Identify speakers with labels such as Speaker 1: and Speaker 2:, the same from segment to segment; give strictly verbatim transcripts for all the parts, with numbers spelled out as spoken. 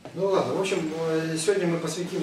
Speaker 1: Ну ладно, в общем, сегодня мы посвятим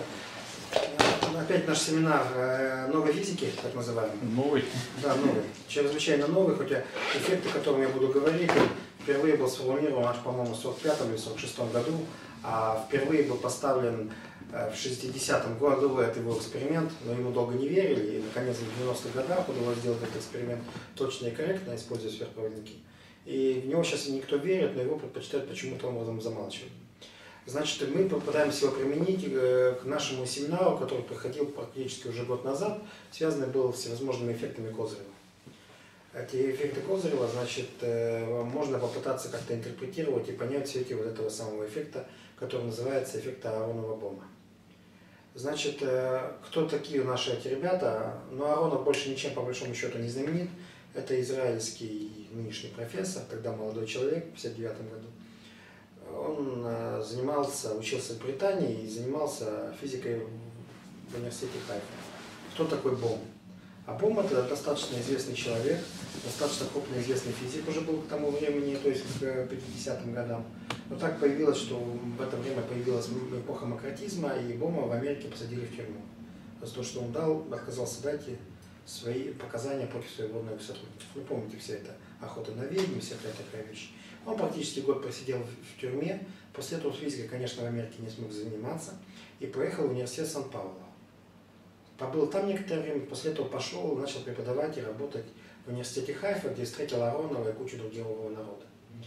Speaker 1: опять наш семинар новой физики, так называемый.
Speaker 2: Новый?
Speaker 1: Да, новый. Чрезвычайно новый, хотя эффект, о котором я буду говорить, впервые был сформулирован аж, по-моему, в сорок пятом или сорок шестом году, а впервые был поставлен в шестидесятом году, это его эксперимент, но ему долго не верили, и наконец в девяностых годах удалось сделать этот эксперимент точно и корректно, используя сверхпроводники. И в него сейчас никто верит, но его предпочитают почему-то образом замалчивать. Значит, мы попытаемся его применить к нашему семинару, который проходил практически уже год назад, связанный был с всевозможными эффектами Козырева. Эти эффекты Козырева, значит, можно попытаться как-то интерпретировать и понять все эти вот этого самого эффекта, который называется эффект Ааронова-Бома. Значит, кто такие наши эти ребята? Ну, Ааронов больше ничем по большому счету не знаменит. Это израильский нынешний профессор, тогда молодой человек, в пятьдесят девятом году. Он занимался, учился в Британии и занимался физикой в университете Хайфа. Кто такой Бом? А Бом — это достаточно известный человек, достаточно крупный известный физик уже был к тому времени, то есть к пятидесятым годам. Но так появилось, что в это время появилась эпоха макротизма, и Бома в Америке посадили в тюрьму. За то, что он дал, отказался дать свои показания против своих водных сотрудников. Вы помните все это, охота на ведьм, всякая такая вещь. Он практически год просидел в тюрьме, после этого физикой, конечно, в Америке не смог заниматься, и поехал в университет Сан-Пауло. Побыл там некоторое время, после этого пошел, начал преподавать и работать в университете Хайфа, где встретил Ааронова и кучу другого народа.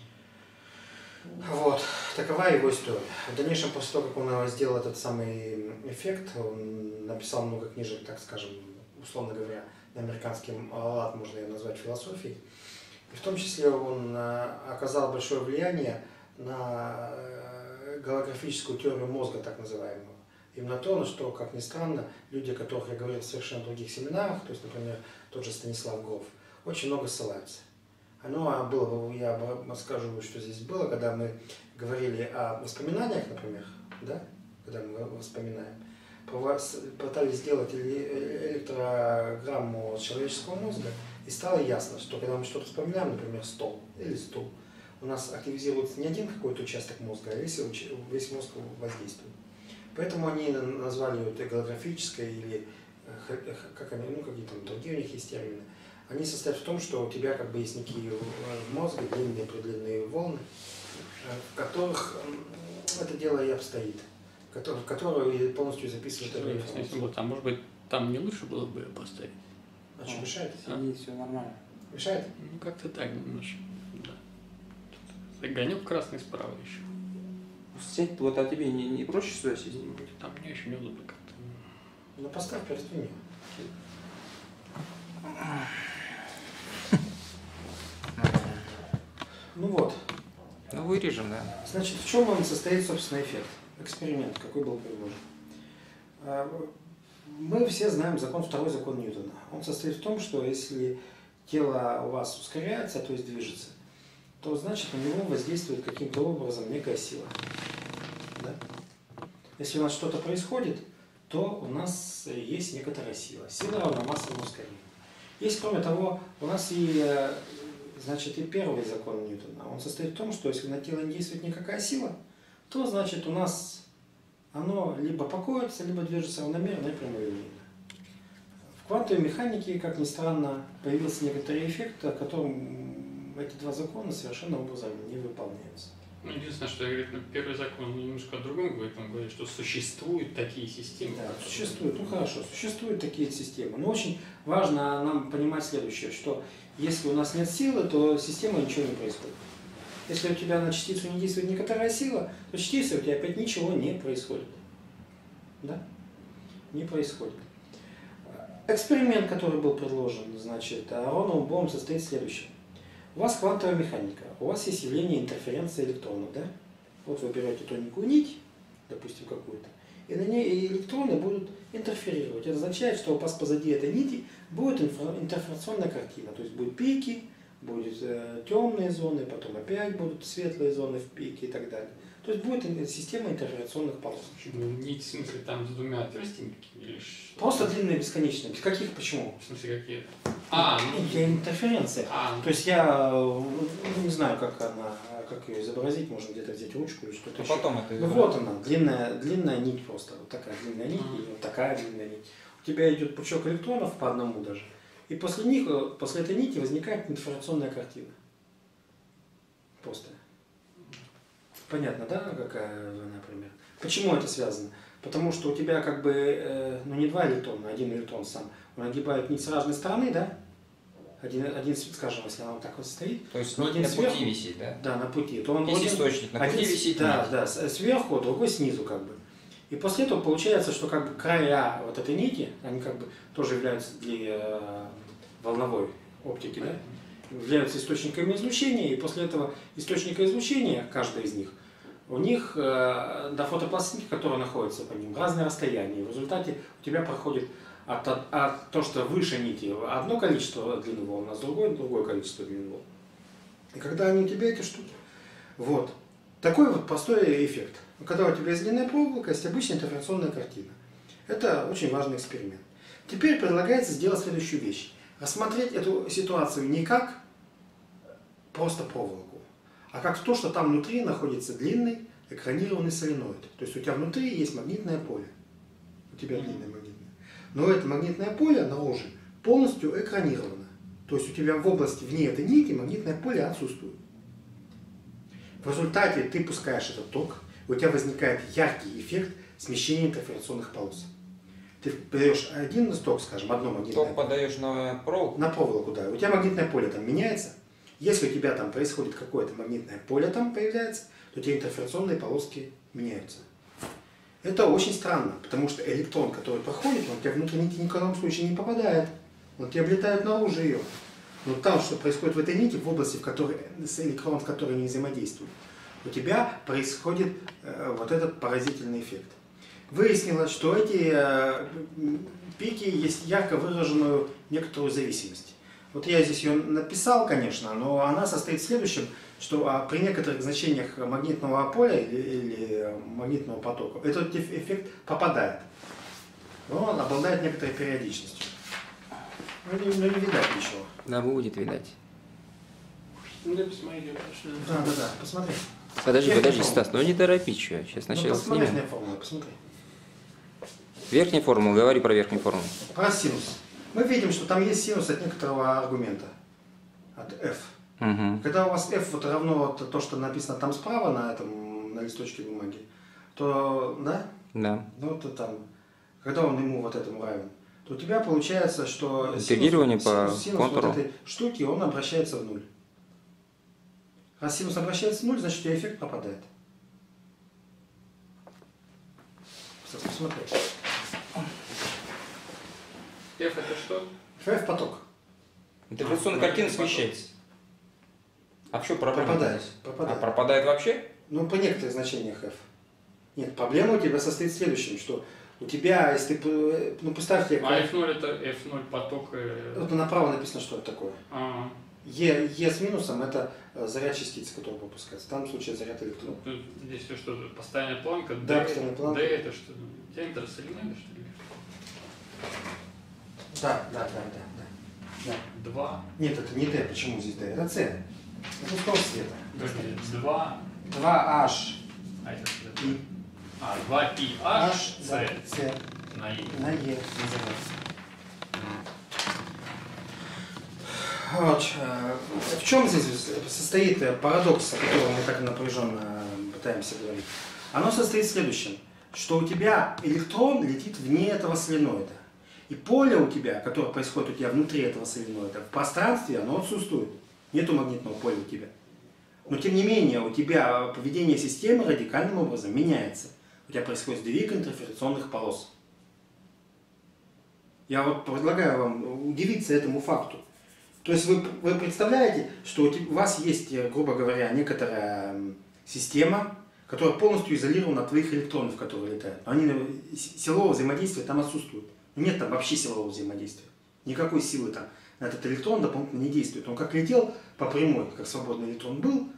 Speaker 1: Вот, такова его история. В дальнейшем, после того, как он сделал этот самый эффект, он написал много книжек, так скажем, условно говоря, на американский лад можно ее назвать философией. И в том числе он оказал большое влияние на голографическую теорию мозга, так называемую. Именно то, на что, как ни странно, люди, о которых я говорил в совершенно других семинарах, то есть, например, тот же Станислав Гроф, очень много ссылаются. Оно было, я расскажу, что здесь было, когда мы говорили о воспоминаниях, например, да, когда мы вспоминаем, пытались сделать электрограмму человеческого мозга, и стало ясно, что когда мы что-то вспоминаем, например, стол или стул, у нас активизируется не один какой-то участок мозга, а весь, весь мозг воздействует. Поэтому они назвали это голографическое или как они, ну какие там другие у них есть термины. Они состоят в том, что у тебя как бы есть некие в мозге длинные предлинные волны, в которых это дело и обстоит, в которую полностью записывают эту информацию.
Speaker 2: А может быть, там не лучше было бы поставить?
Speaker 1: А что, мешает?
Speaker 3: Сидит, все нормально.
Speaker 1: Мешает?
Speaker 2: Ну, как-то так немножко. Да. Огонек красный справа еще.
Speaker 3: Сядь, вот, а тебе не, не проще сюда сесть?
Speaker 2: Там мне еще неудобно как-то.
Speaker 1: Ну, поставь перед ним. Ну вот.
Speaker 3: Ну, вырежем, да.
Speaker 1: Значит, в чем он состоит, собственно, эффект? Эксперимент, какой был предложен. Мы все знаем закон, второй закон Ньютона. Он состоит в том, что если тело у вас ускоряется, то есть движется, то значит на него воздействует каким-то образом некая сила. Да? Если у нас что-то происходит, то у нас есть некоторая сила. Сила равна массовому ускорению. Есть, кроме того, у нас и, значит, и первый закон Ньютона. Он состоит в том, что если на тело не действует никакая сила, то значит у нас оно либо покоится, либо движется равномерно и прямолинейно. В квантовой механике, как ни странно, появился некоторый эффект, о котором эти два закона совершенно образом не выполняются.
Speaker 2: Ну, единственное, что я говорю, ну, первый закон немножко о другом говорит, он говорит, что существуют такие системы.
Speaker 1: Да, существуют, ну хорошо, существуют такие системы. Но очень важно нам понимать следующее, что если у нас нет силы, то система ничего не происходит. Если у тебя на частицу не действует некоторая сила, то частица у тебя опять ничего не происходит. Да? Не происходит. Эксперимент, который был предложен, значит, Аароновым Бомом состоит в следующем. У вас квантовая механика, у вас есть явление интерференции электронов, да? Вот вы берете тоненькую нить, допустим, какую-то, и на ней электроны будут интерферировать. Это означает, что у вас позади этой нити будет интерференционная картина, то есть будут пики, будут э, темные зоны, потом опять будут светлые зоны в пике и так далее. То есть будет ин- система интерференционных полос.
Speaker 2: Почему? Нить, в смысле, там с двумя отверстиями или что?
Speaker 1: Просто длинные бесконечные. Каких почему?
Speaker 2: В смысле, какие? А, ну...
Speaker 1: Я интерференция.
Speaker 2: А,
Speaker 1: То есть я э, не знаю, как она, как ее изобразить, можно где-то взять ручку или что-то
Speaker 3: А
Speaker 1: еще.
Speaker 3: потом это...
Speaker 1: Ну вот она, длинная, длинная нить просто. Вот такая длинная нить
Speaker 2: Мгм.
Speaker 1: и вот такая длинная нить. У тебя идет пучок электронов по одному даже. И после них, э, после этой нити возникает информационная картина. Просто. Понятно, да, какая она, например? Почему это связано? Потому что у тебя как бы, э, ну не два электрона, один электрон сам, он огибает нить с разной стороны, да? Один, один, скажем, если она вот так вот стоит.
Speaker 3: То есть
Speaker 1: Ну,
Speaker 3: нить
Speaker 1: один
Speaker 3: на
Speaker 1: сверху.
Speaker 3: пути висит, да?
Speaker 1: Да, на пути. То он
Speaker 3: Есть
Speaker 1: один-
Speaker 3: источник, на пути
Speaker 1: один с-
Speaker 3: висит
Speaker 1: Да,
Speaker 3: нить.
Speaker 1: да, с- сверху, другой снизу как бы. И после этого получается, что как бы края вот этой нити, они как бы тоже являются для э, волновой оптики, да? Являются источниками излучения, и после этого источника излучения, каждый из них, у них э, до фотопластинки, которая находится по ним, разное расстояние. В результате у тебя проходит от, от, от то, что выше нити, одно количество длины волн, а с другой другое количество длины волн. И когда они у тебя эти штуки, вот, такой вот простой эффект. Когда у тебя есть длинная проволока, есть обычная интерференционная картина. Это очень важный эксперимент. Теперь предлагается сделать следующую вещь. Рассмотреть эту ситуацию не как просто проволоку, а как то, что там внутри находится длинный экранированный соленоид. То есть у тебя внутри есть магнитное поле. У тебя длинное магнитное. Но это магнитное поле наружу полностью экранировано. То есть у тебя в области вне этой нити магнитное поле отсутствует. В результате ты пускаешь этот ток, и у тебя возникает яркий эффект смещения интерференционных полос. Ты берешь один ток, скажем, одно магнитное
Speaker 3: Ток
Speaker 1: поле,
Speaker 3: подаешь на проволоку.
Speaker 1: на проволоку, да, у тебя магнитное поле там меняется. Если у тебя там происходит какое-то магнитное поле там появляется, то у тебя интерференционные полоски меняются. Это очень странно, потому что электрон, который проходит, он у тебя внутрь нити ни в коем случае не попадает. Он тебе облетает наружу ее. Но там, что происходит в этой нити, в области, в которой, с электроном, в которой не взаимодействуют, у тебя происходит э, вот этот поразительный эффект. Выяснилось, что эти э, пики есть ярко выраженную некоторую зависимость. Вот я здесь ее написал, конечно, но она состоит в следующем, что а, при некоторых значениях магнитного поля или, или магнитного потока этот эффект попадает. Но он обладает некоторой периодичностью. Ну не, ну, не видать ничего.
Speaker 3: Да, будет видать.
Speaker 2: Ну да, посмотри, точно.
Speaker 1: Да, да, да, посмотри.
Speaker 3: Подожди,
Speaker 1: Верхняя
Speaker 3: подожди,
Speaker 1: формула.
Speaker 3: Стас, ну не торопи, что, сейчас
Speaker 1: Ну,
Speaker 3: сначала
Speaker 1: посмотри
Speaker 3: снимем.
Speaker 1: на формулу, посмотри.
Speaker 3: Верхняя формула, говори про верхнюю формулу.
Speaker 1: Про синус. Мы видим, что там есть синус от некоторого аргумента. От f.
Speaker 3: Угу.
Speaker 1: Когда у вас f вот равно вот то, что написано там справа на этом, на листочке бумаги, то, да,
Speaker 3: Да.
Speaker 1: ну то там, когда он ему вот этому равен, то у тебя получается, что
Speaker 3: Интегрирование по
Speaker 1: синус, синус
Speaker 3: контуру.
Speaker 1: вот этой штуки, он обращается в нуль. Раз синус обращается в нуль, значит у тебя эффект пропадает. Сейчас посмотри.
Speaker 2: F это что?
Speaker 1: f поток.
Speaker 3: Интерференционная
Speaker 2: А,
Speaker 3: картина
Speaker 2: потом.
Speaker 3: смещается. А в чем проблема?
Speaker 1: Пропадает.
Speaker 3: А
Speaker 1: Пропадает.
Speaker 3: пропадает вообще?
Speaker 1: Ну, по некоторых значениях f. Нет, проблема у тебя состоит в следующем, что у тебя, если ты, ну, представь тебе,
Speaker 2: А эф ноль это эф ноль поток. э,
Speaker 1: вот направо написано, что это такое.
Speaker 2: А,
Speaker 1: Е, Е с минусом – это э, заряд частицы, который пропускается. В данном случае заряд электрона.
Speaker 2: тут здесь всё что, постоянная планка.
Speaker 1: Да,
Speaker 2: D,
Speaker 1: постоянная планка.
Speaker 2: D это что? Диаметр соленоида, что ли?
Speaker 1: Да, да, да, да, да. да.
Speaker 2: Два.
Speaker 1: Нет, это не D, почему здесь D? Это C. Это скорость света.
Speaker 2: Подожди, два.
Speaker 1: два H
Speaker 2: А это что?
Speaker 1: и
Speaker 2: А, два пи H,
Speaker 1: H,
Speaker 2: C
Speaker 1: да, C
Speaker 2: на И.
Speaker 1: на E называется. Вот, э, в чем здесь состоит э, парадокс, о котором мы так напряженно э, пытаемся говорить? Оно состоит в следующем, что у тебя электрон летит вне этого соленоида. И поле у тебя, которое происходит у тебя внутри этого соленоида, в пространстве оно отсутствует. Нету магнитного поля у тебя. Но тем не менее у тебя поведение системы радикальным образом меняется. У тебя происходит сдвиг интерференционных полос. Я вот предлагаю вам удивиться этому факту. То есть вы, вы представляете, что у, тебя, у вас есть, грубо говоря, некоторая система, которая полностью изолирована от твоих электронов, которые летают. Они, силового взаимодействия там отсутствует. Нет там вообще силового взаимодействия. Никакой силы там на этот электрон дополнительно не действует. Он как летел по прямой, как свободный электрон был,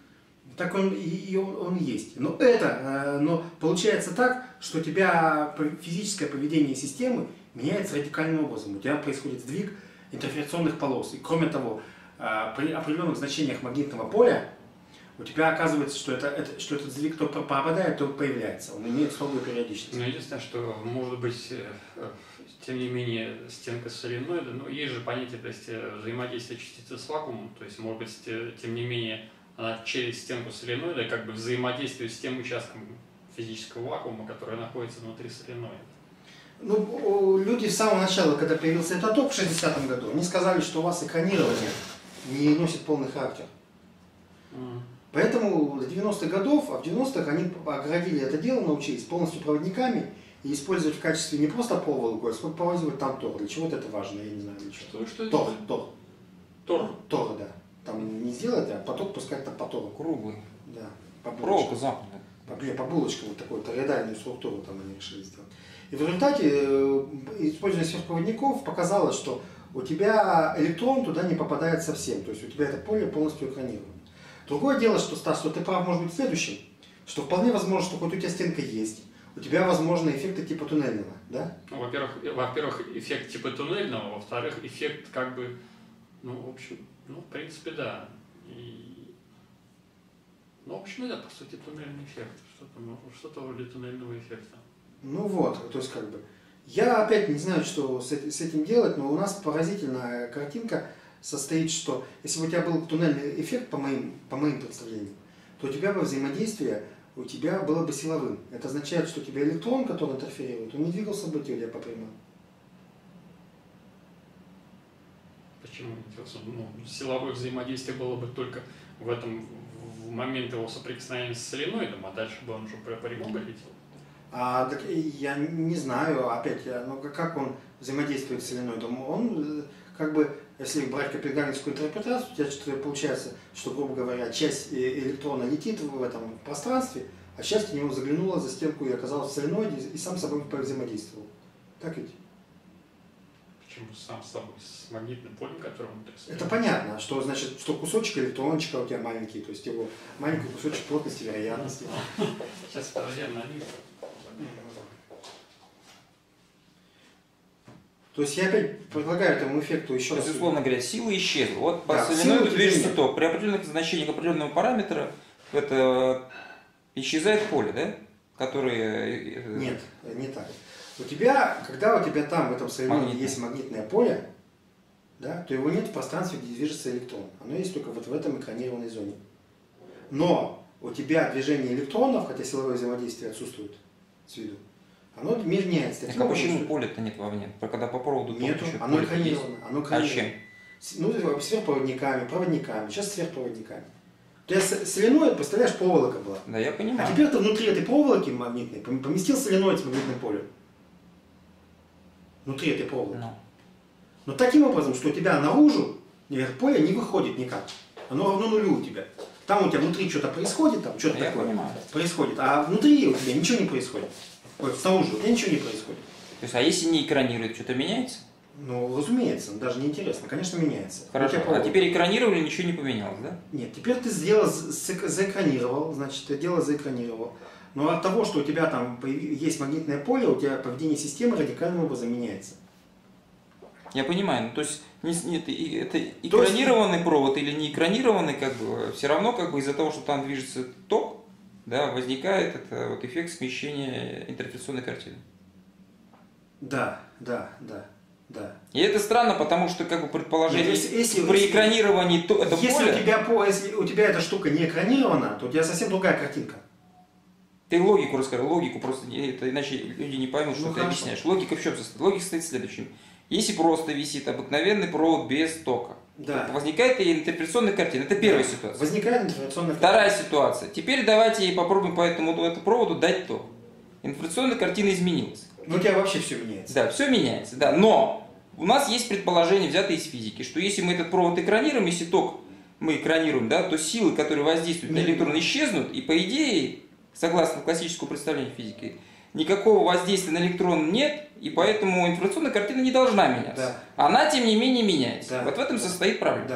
Speaker 1: Так он и, и он, он есть. Но это, но получается так, что у тебя физическое поведение системы меняется радикальным образом. У тебя происходит сдвиг интерференционных полос. И кроме того, при определенных значениях магнитного поля у тебя оказывается, что, это, это, что этот сдвиг то пропадает, то появляется. Он имеет строгую периодичность.
Speaker 2: Ну, единственное, что может быть, тем не менее, стенка соленоида, но есть же понятие, то есть взаимодействия частицы с вакуумом, то есть, может быть, тем не менее, она через стенку соленоида как бы взаимодействует с тем участком физического вакуума, который находится внутри соленоида.
Speaker 1: Ну, люди с самого начала, когда появился этот топ в шестидесятом году, они сказали, что у вас экранирование не носит полный характер. Mm. Поэтому до девяностых годов, а в девяностых они оградили это дело, научились полностью проводниками и использовать в качестве не просто проволоку, а использовать там тор. Для чего-то это важно, я не знаю для чего.
Speaker 2: Что, что
Speaker 1: тор, тор.
Speaker 2: Тор?
Speaker 1: Тор, да. Там не сделать, а поток пускать там по тору.
Speaker 3: Круглый.
Speaker 1: Да. По
Speaker 3: проволока западная.
Speaker 1: По, по булочкам вот такую тороидальную структуру там они решили сделать. И в результате использование сверхпроводников показало, что у тебя электрон туда не попадает совсем. То есть у тебя это поле полностью экранировано. Другое дело, что, Стас, что ты прав может быть в следующем, что вполне возможно, что хоть у тебя стенка есть, у тебя возможны эффекты типа туннельного, да?
Speaker 2: Ну, во-первых, во-первых, эффект типа туннельного, во-вторых, эффект как бы, ну, в общем, ну, в принципе, да. И... Ну, в общем, да, по сути, туннельный эффект, что-то, ну, что-то вроде туннельного эффекта.
Speaker 1: Ну вот, то есть как бы, я опять не знаю, что с этим делать, но у нас поразительная картинка состоит, что если бы у тебя был туннельный эффект, по моим, по моим представлениям, то у тебя бы взаимодействие у тебя было бы силовым. Это означает, что у тебя электрон, который интерферирует, он не двигался бы у тебя по прямой.
Speaker 2: Почему не двигался? Ну, силовое взаимодействие было бы только в этом, в момент его соприкосновения с соленоидом, а дальше бы он уже по прямому летел.
Speaker 1: А, так я не знаю, опять, ну как он взаимодействует с соленоидом? Он как бы, если брать копенгагенскую интерпретацию, у тебя что-то получается, что, грубо говоря, часть электрона летит в этом пространстве, а часть в него заглянула за стенку и оказалась в соленоиде и сам с собой взаимодействовал. Так ведь?
Speaker 2: Почему сам с собой? С магнитным полем, которое внутри?
Speaker 1: Это понятно, что значит, что кусочек электрончика у тебя маленький, то есть его маленький кусочек плотности вероятности.
Speaker 2: Сейчас проверим.
Speaker 1: То есть я опять предлагаю этому эффекту еще раз.
Speaker 3: Условно говоря, сила исчезла. Вот по
Speaker 1: да,
Speaker 3: соленоиду движется ток. При определенных значениях определенного параметра это исчезает поле, да? Которое...
Speaker 1: Нет, не так. У тебя, когда у тебя там в этом соленоиде Магнитное. есть магнитное поле, да, то его нет в пространстве, где движется электрон. Оно есть только вот в этом экранированной зоне. Но у тебя движение электронов, хотя силовое взаимодействие отсутствует с виду, оно меняется.
Speaker 3: Так а почему что... поля-то нет вовне? Когда по проводу
Speaker 1: нету, оно экранировано. Оно экранировано.
Speaker 3: А чем?
Speaker 1: Ну, сверхпроводниками, проводниками, сейчас сверхпроводниками. У тебя соленоид, представляешь, проволока была.
Speaker 3: Да, я понимаю.
Speaker 1: А теперь ты внутри этой проволоки магнитной поместил соленоид с магнитным полем. Внутри этой проволоки.
Speaker 3: No.
Speaker 1: Но таким образом, что у тебя наружу поле не выходит никак. Оно равно нулю у тебя. Там у тебя внутри что-то происходит, там что-то такое
Speaker 3: понимаю.
Speaker 1: происходит, а внутри у тебя ничего не происходит. Вот снаружи у тебя ничего не происходит.
Speaker 3: То есть, а если не экранирует, что-то меняется?
Speaker 1: Ну, разумеется, даже не интересно, конечно, меняется.
Speaker 3: Хорошо, а теперь экранировали, ничего не поменялось, да?
Speaker 1: Нет, теперь ты сделал, заэкранировал, значит, ты дело заэкранировал. Но от того, что у тебя там есть магнитное поле, у тебя поведение системы радикальным образом меняется.
Speaker 3: Я понимаю, ну то есть нет, это экранированный есть... провод или не экранированный, как бы, все равно как бы из-за того, что там движется ток, да, возникает это вот эффект смещения интерференционной картины. Да,
Speaker 1: да, да, да.
Speaker 3: И это странно, потому что как бы предположение,
Speaker 1: нет, если, если,
Speaker 3: при
Speaker 1: если,
Speaker 3: экранировании то, это
Speaker 1: если
Speaker 3: поле...
Speaker 1: У тебя, если у тебя эта штука не экранирована, то у тебя совсем другая картинка.
Speaker 3: Ты логику расскажи, логику просто, это, иначе люди не поймут, что ну, ты хорошо. объясняешь. Логика в чем состоит? Логика состоит в следующем. Если просто висит обыкновенный провод без тока,
Speaker 1: да.
Speaker 3: возникает и интерференционная картина. Это первая
Speaker 1: да.
Speaker 3: ситуация.
Speaker 1: Возникает интерференционная картина.
Speaker 3: Вторая ситуация. Теперь давайте попробуем по этому, этому проводу дать ток. Интерференционная картина изменилась.
Speaker 1: Ну у тебя вообще все меняется.
Speaker 3: Да, все меняется. Да. Но у нас есть предположение, взятое из физики, что если мы этот провод экранируем, если ток мы экранируем, да, то силы, которые воздействуют Нет. на электрон, исчезнут, и по идее, согласно классическому представлению физики, никакого воздействия на электрон нет, и поэтому информационная картина не должна меняться.
Speaker 1: Да.
Speaker 3: Она, тем не менее, меняется.
Speaker 1: Да.
Speaker 3: Вот в этом состоит проблема.
Speaker 1: Да.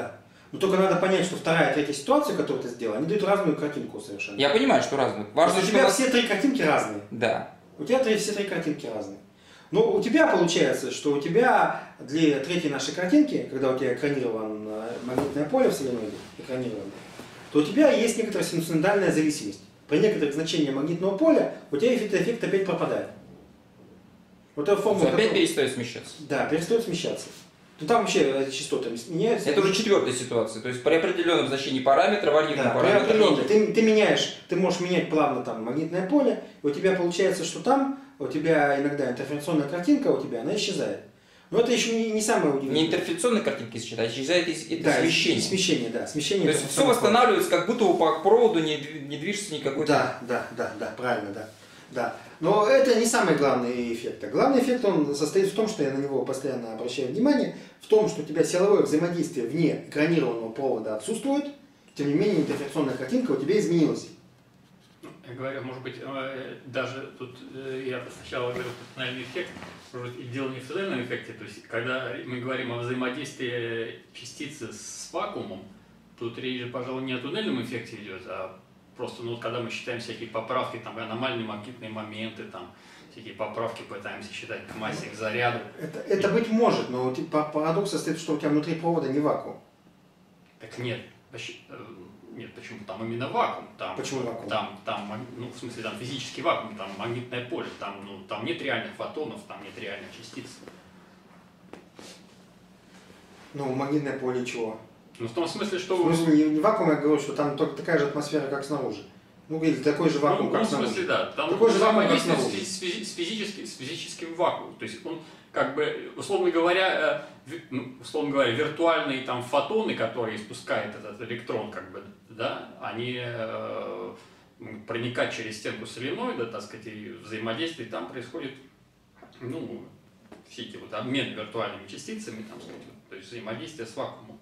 Speaker 1: Но только надо понять, что вторая и третья ситуация, которую ты сделал, они дают разную картинку совершенно.
Speaker 3: Я понимаю, что разные. Важно,
Speaker 1: у
Speaker 3: что
Speaker 1: тебя
Speaker 3: нас...
Speaker 1: все три картинки разные.
Speaker 3: Да.
Speaker 1: У тебя три, все три картинки разные. Но у тебя получается, что у тебя для третьей нашей картинки, когда у тебя экранировано магнитное поле в соленоиде, экранировано, то у тебя есть некоторая синусоидальная зависимость. При некоторых значениях магнитного поля у тебя эффект, эффект опять пропадает. Вот эта формула,
Speaker 3: Опять
Speaker 1: которая...
Speaker 3: перестает смещаться.
Speaker 1: Да, перестает смещаться. Ну там вообще частоты меняются.
Speaker 3: Это уже четвертая ситуация. То есть при определенном значении параметра, варьируемого
Speaker 1: Да,
Speaker 3: параметра.
Speaker 1: при определенном. Ты, ты меняешь, ты можешь менять плавно там магнитное поле, и у тебя получается, что там у тебя иногда интерференционная картинка у тебя, она исчезает. Но это еще не, не самое удивительное.
Speaker 3: Не интерференционная картинка исчезает, а исчезает из, это
Speaker 1: да,
Speaker 3: смещение.
Speaker 1: Смещение, да. Смещение.
Speaker 3: То есть все восстанавливается, как будто по проводу не, не движется никакой...
Speaker 1: Да, да, да, да, правильно, да. Да. Но это не самый главный эффект. Главный эффект он состоит в том, что я на него постоянно обращаю внимание, в том, что у тебя силовое взаимодействие вне экранированного провода отсутствует, тем не менее интерференционная картинка у тебя изменилась.
Speaker 2: Я говорю, может быть, даже тут я сначала говорил тональный эффект, может быть, и дело не в тональном эффекте, то есть когда мы говорим о взаимодействии частицы с вакуумом, тут речь же, пожалуй, не о туннельном эффекте идет, а просто, ну, когда мы считаем всякие поправки, там, аномальные магнитные моменты, там, всякие поправки пытаемся считать к массе, к заряду.
Speaker 1: Это, это быть может, но типа, парадокс состоит, что у тебя внутри провода не вакуум.
Speaker 2: Так нет, нет, почему? Там именно вакуум. Там,
Speaker 1: Почему вакуум?
Speaker 2: Там, там, ну, в смысле, там физический вакуум, там магнитное поле, там, ну, там нет реальных фотонов, там нет реальных частиц.
Speaker 1: Ну, магнитное поле чего?
Speaker 2: Ну, в том смысле, что...
Speaker 1: В смысле, не, не вакуум, я говорю, что там только такая же атмосфера, как снаружи. Ну, или такой же вакуум,
Speaker 2: ну,
Speaker 1: как
Speaker 2: ну, в
Speaker 1: снаружи.
Speaker 2: смысле, да. Там
Speaker 1: такой же вакуум, как
Speaker 2: с,
Speaker 1: снаружи.
Speaker 2: с, физи- с, физически, с физическим вакуумом. То есть он, как бы, условно говоря, э, ну, условно говоря, виртуальные там фотоны, которые испускает этот электрон, как бы, да, они э, проникать через стенку соленоида, так сказать, и взаимодействие там происходит, ну, все эти вот обмен виртуальными частицами, там, сказать, то есть взаимодействие с вакуумом.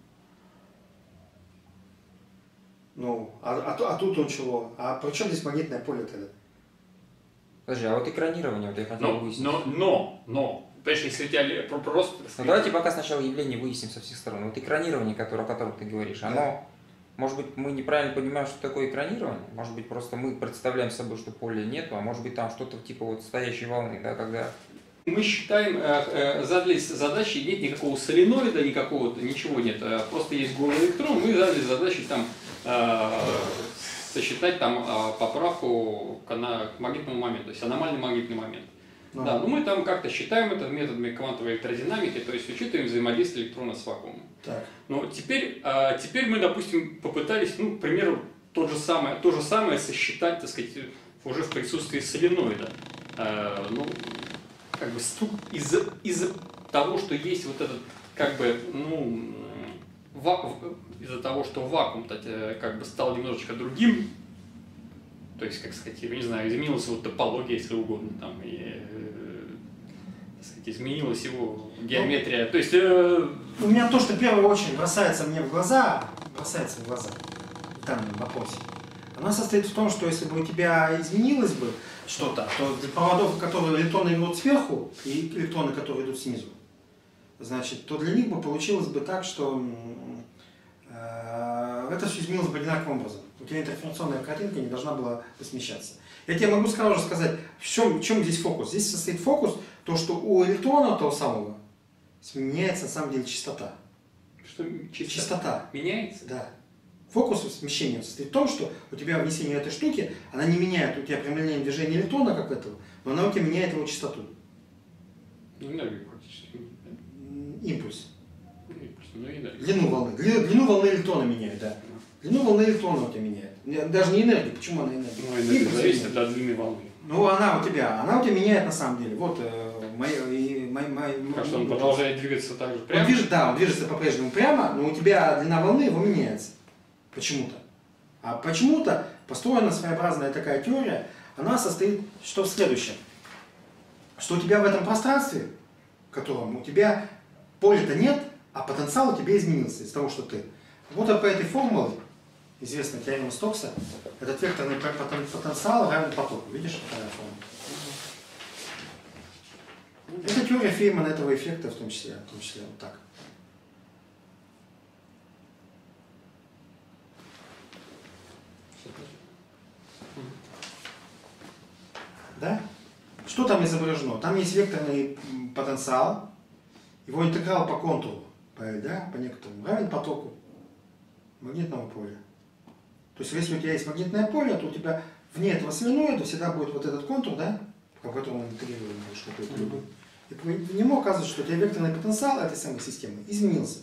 Speaker 1: Ну, а, а, а тут он чего? А при чем здесь магнитное поле тогда?
Speaker 3: Подожди, а вот экранирование, вот я хотел
Speaker 2: Но,
Speaker 3: выяснить.
Speaker 2: но, но, но, понимаешь, если у тебя просто...
Speaker 3: Ну, давайте пока сначала явление выясним со всех сторон. Вот экранирование, которое, о котором ты говоришь, оно,
Speaker 1: Да.
Speaker 3: может быть, мы неправильно понимаем, что такое экранирование, может быть, просто мы представляем собой, что поля нету, а может быть, там что-то типа вот стоящей волны, да, когда...
Speaker 2: Мы считаем, э, э, задали задачи, нет никакого соленоида, никакого, ничего нет, э, просто есть голый электрон, мы задали задачи там э, сосчитать там э, поправку к, на, к магнитному моменту, то есть аномальный магнитный момент.
Speaker 1: Ну.
Speaker 2: Да, но мы там как-то считаем это методами квантовой электродинамики, то есть учитываем взаимодействие электрона с вакуумом.
Speaker 1: Так.
Speaker 2: Но теперь, э, теперь мы, допустим, попытались, ну, к примеру, то же самое, то же самое сосчитать, так сказать, уже в присутствии соленоида. Э, ну, как бы из-за из того, что есть вот этот, как бы, ну, вакуум, из-за того, что вакуум как бы стал немножечко другим, то есть, как сказать, я не знаю, изменилась его топология, если угодно, там, и, э, так сказать, изменилась его геометрия, то есть... Э...
Speaker 1: У меня то, что в первую очередь бросается мне в глаза, бросается в глаза в данном вопросе, она состоит в том, что если бы у тебя изменилось бы что-то, то для проводов, которые электроны идут сверху, и электроны, которые идут снизу, значит, то для них бы получилось бы так, что э, это все изменилось бы одинаковым образом. У тебя интерференционная картинка не должна была смещаться. Я тебе могу сразу же сказать, в чем, в чем здесь фокус. Здесь состоит фокус, то, что у электрона того самого меняется на самом деле частота.
Speaker 2: Что частота?
Speaker 1: Частота.
Speaker 2: Меняется?
Speaker 1: Да. Фокус смещения состоит в том, что у тебя внесение этой штуки, она не меняет у тебя прямолинейное движение электрона, как этого, но она у тебя меняет его частоту.
Speaker 2: Энергию фактически.
Speaker 1: Импульс.
Speaker 2: Импульс, ну, энергию.
Speaker 1: Длину волны. Длину, длину волны электрона меняет, да. Длину волны электрона у тебя меняет. Даже не энергию. Почему она энергия?
Speaker 2: Ну, энергия
Speaker 1: Импульс
Speaker 2: зависит
Speaker 1: меняет.
Speaker 2: от длины волны.
Speaker 1: Ну, она у тебя. Она у тебя меняет на самом деле. Вот, э, моя, и, моя, моя,
Speaker 2: Так что он продолжает двигаться так же
Speaker 1: он
Speaker 2: прямо?
Speaker 1: движет, да, он движется по-прежнему прямо, но у тебя длина волны его меняется. Почему-то. А почему-то построена своеобразная такая теория, она состоит что в следующем. Что у тебя в этом пространстве, в котором у тебя поля-то нет, а потенциал у тебя изменился из того, что ты. Вот по этой формуле, известной теорема Стокса, этот векторный потенциал равен потоку. Видишь, какая формула? Это теория Феймана этого эффекта в том числе, в том числе вот так. Да? Что там изображено? Там есть векторный потенциал, его интеграл по контуру, да, по некоторому, равен потоку магнитного поля. То есть, если у тебя есть магнитное поле, то у тебя вне этого соленоида всегда будет вот этот контур, да, по которому он интегрируем что-то любое. И по нему оказывается, что у тебя векторный потенциал этой самой системы изменился.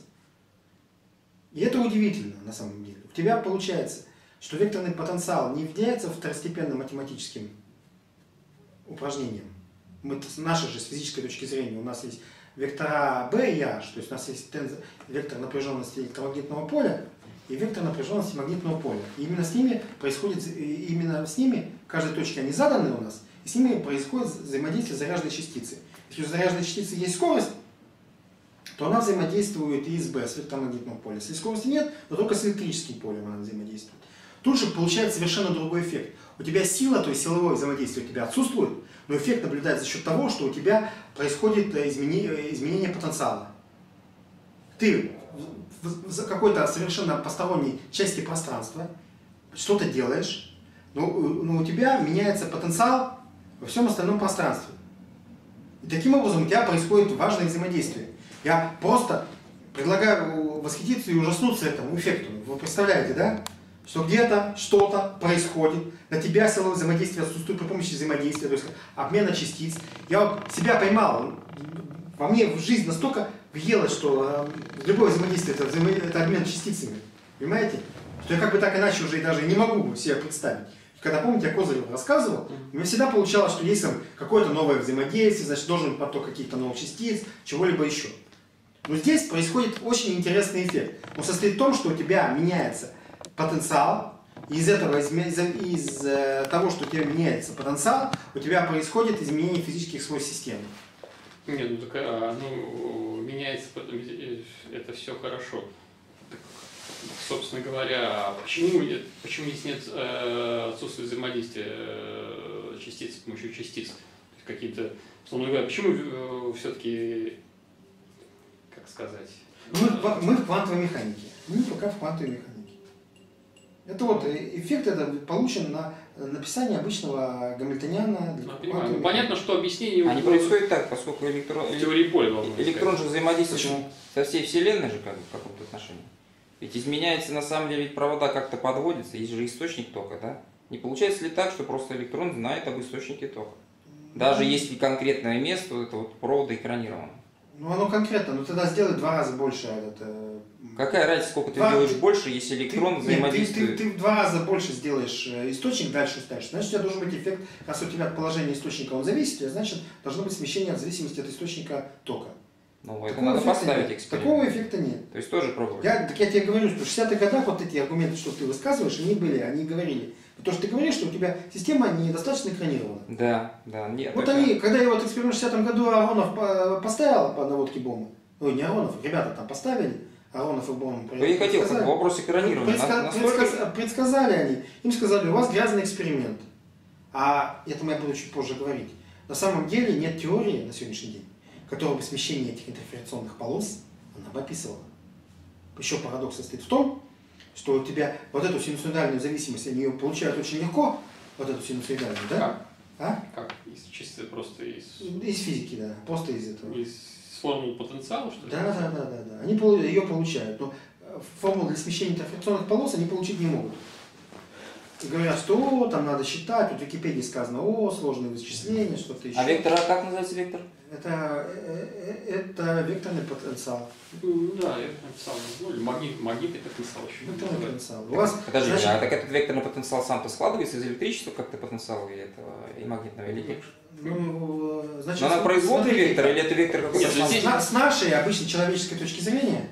Speaker 1: И это удивительно на самом деле. У тебя получается, что векторный потенциал не является второстепенным математическим упражнением. Мы, с нашей же с физической точки зрения, у нас есть вектора B и H, то есть у нас есть тензор, вектор напряженности электромагнитного поля и вектор напряженности магнитного поля. И именно с ними происходит, именно с ними, в каждой точке они заданы у нас, и с ними происходит взаимодействие заряженной частицы. Если у заряженной частицы есть скорость, то она взаимодействует и с B, с электромагнитным полем. Если скорости нет, то только с электрическим полем она взаимодействует. Тут же получается совершенно другой эффект. У тебя сила, то есть силовое взаимодействие у тебя отсутствует, но эффект наблюдается за счет того, что у тебя происходит изменение, изменение потенциала. Ты в какой-то совершенно посторонней части пространства что-то делаешь, но, но у тебя меняется потенциал во всем остальном пространстве. И таким образом у тебя происходит важное взаимодействие. Я просто предлагаю восхититься и ужаснуться этому эффекту. Вы представляете, да? Что где-то что-то происходит, на тебя силовое взаимодействие отсутствует при помощи взаимодействия, то есть обмена частиц. Я вот себя поймал, во мне в жизнь настолько въелось, что любое взаимодействие это, взаимо... это обмен частицами, понимаете? Что я как бы так иначе уже и даже не могу себе представить. Когда, помните, я Козыреву рассказывал, у меня всегда получалось, что есть какое-то новое взаимодействие, значит, должен быть поток каких-то новых частиц, чего-либо еще. Но здесь происходит очень интересный эффект. Он состоит в том, что у тебя меняется потенциал, и из этого, из, из, из э, того, что у тебя меняется потенциал, у тебя происходит изменение физических свойств системы.
Speaker 2: Нет, ну так, а, ну, меняется, это все хорошо. Так, собственно говоря, почему, почему здесь нет э, отсутствия взаимодействия э, частиц с помощью частиц? Каким-то, условно говоря, почему э, все-таки, как сказать?
Speaker 1: Мы, мы в квантовой механике. Мы пока в квантовой механике. Это вот эффект это получен на написание обычного гамильтониана.
Speaker 2: Ну, понятно, что объяснение...
Speaker 3: А не происходит так, поскольку электрон,
Speaker 2: теории поля
Speaker 3: электрон же взаимодействует со всей Вселенной же как бы, в каком-то отношении. Ведь изменяется на самом деле, ведь провода как-то подводятся, есть же источник тока, да? Не получается ли так, что просто электрон знает об источнике тока? Даже если конкретное место, это вот провода экранировано.
Speaker 1: Ну оно конкретно, но тогда сделай в два раза больше этот... Э,
Speaker 3: Какая разница, сколько ты
Speaker 1: два...
Speaker 3: делаешь больше, если электрон
Speaker 1: ты,
Speaker 3: взаимодействует?
Speaker 1: Нет, ты, ты, ты в два раза больше сделаешь источник, дальше ставишь. Значит, у тебя должен быть эффект, раз у тебя от положения источника он зависит, значит, должно быть смещение от зависимости от источника тока.
Speaker 3: Ну, это надо поставить
Speaker 1: нет.
Speaker 3: эксперимент.
Speaker 1: Такого эффекта нет.
Speaker 3: То есть тоже пробовать.
Speaker 1: Я, так я тебе говорю, что в шестидесятых годах вот эти аргументы, что ты высказываешь, они были, они говорили. Потому что ты говоришь, что у тебя система недостаточно экранирована.
Speaker 3: Да, да. Нет,
Speaker 1: вот
Speaker 3: это...
Speaker 1: они, когда я вот эксперимент в шестидесятом году Аронов поставил по наводке бомбы, ой, не Аронов, ребята там поставили, Аронов и Бом.
Speaker 3: Я и хотел, как вопрос экранирования.
Speaker 1: Предска...
Speaker 3: Насколько...
Speaker 1: Предсказ... Предсказали они, им сказали, у вас грязный эксперимент. А это я буду чуть позже говорить. На самом деле нет теории на сегодняшний день, которая бы смещение этих интерференционных полос она бы описывала. Еще парадокс состоит в том, что у тебя вот эту синусоидальную зависимость, они ее получают очень легко, вот эту синусоидальную, да?
Speaker 2: Как?
Speaker 1: А?
Speaker 2: Как? Из, чисто просто из...
Speaker 1: Из физики, да, просто из этого.
Speaker 2: Из формул потенциала, что ли?
Speaker 1: Да, да, да, да, да. Они ее получают, но формулу для смещения интерференционных полос они получить не могут. И говорят, что о, там надо считать, тут в Википедии сказано, о, сложные вычисления, что-то еще.
Speaker 3: А вектор, а как называется вектор?
Speaker 1: Это, это векторный потенциал.
Speaker 2: Да, я написал. Ну, магнит, магнитный потенциал еще.
Speaker 1: Векторный потенциал. У вас,
Speaker 3: Подожди,
Speaker 1: значит,
Speaker 3: а так этот векторный потенциал сам-то складывается из электричества как-то потенциала и этого, и магнитного, или нет?
Speaker 1: Ну, значит,
Speaker 3: Но она производный
Speaker 1: смотрите,
Speaker 3: вектор или это вектор какой-то
Speaker 2: Нет,
Speaker 3: сам?
Speaker 2: здесь-
Speaker 1: С, с нашей обычной человеческой точки зрения,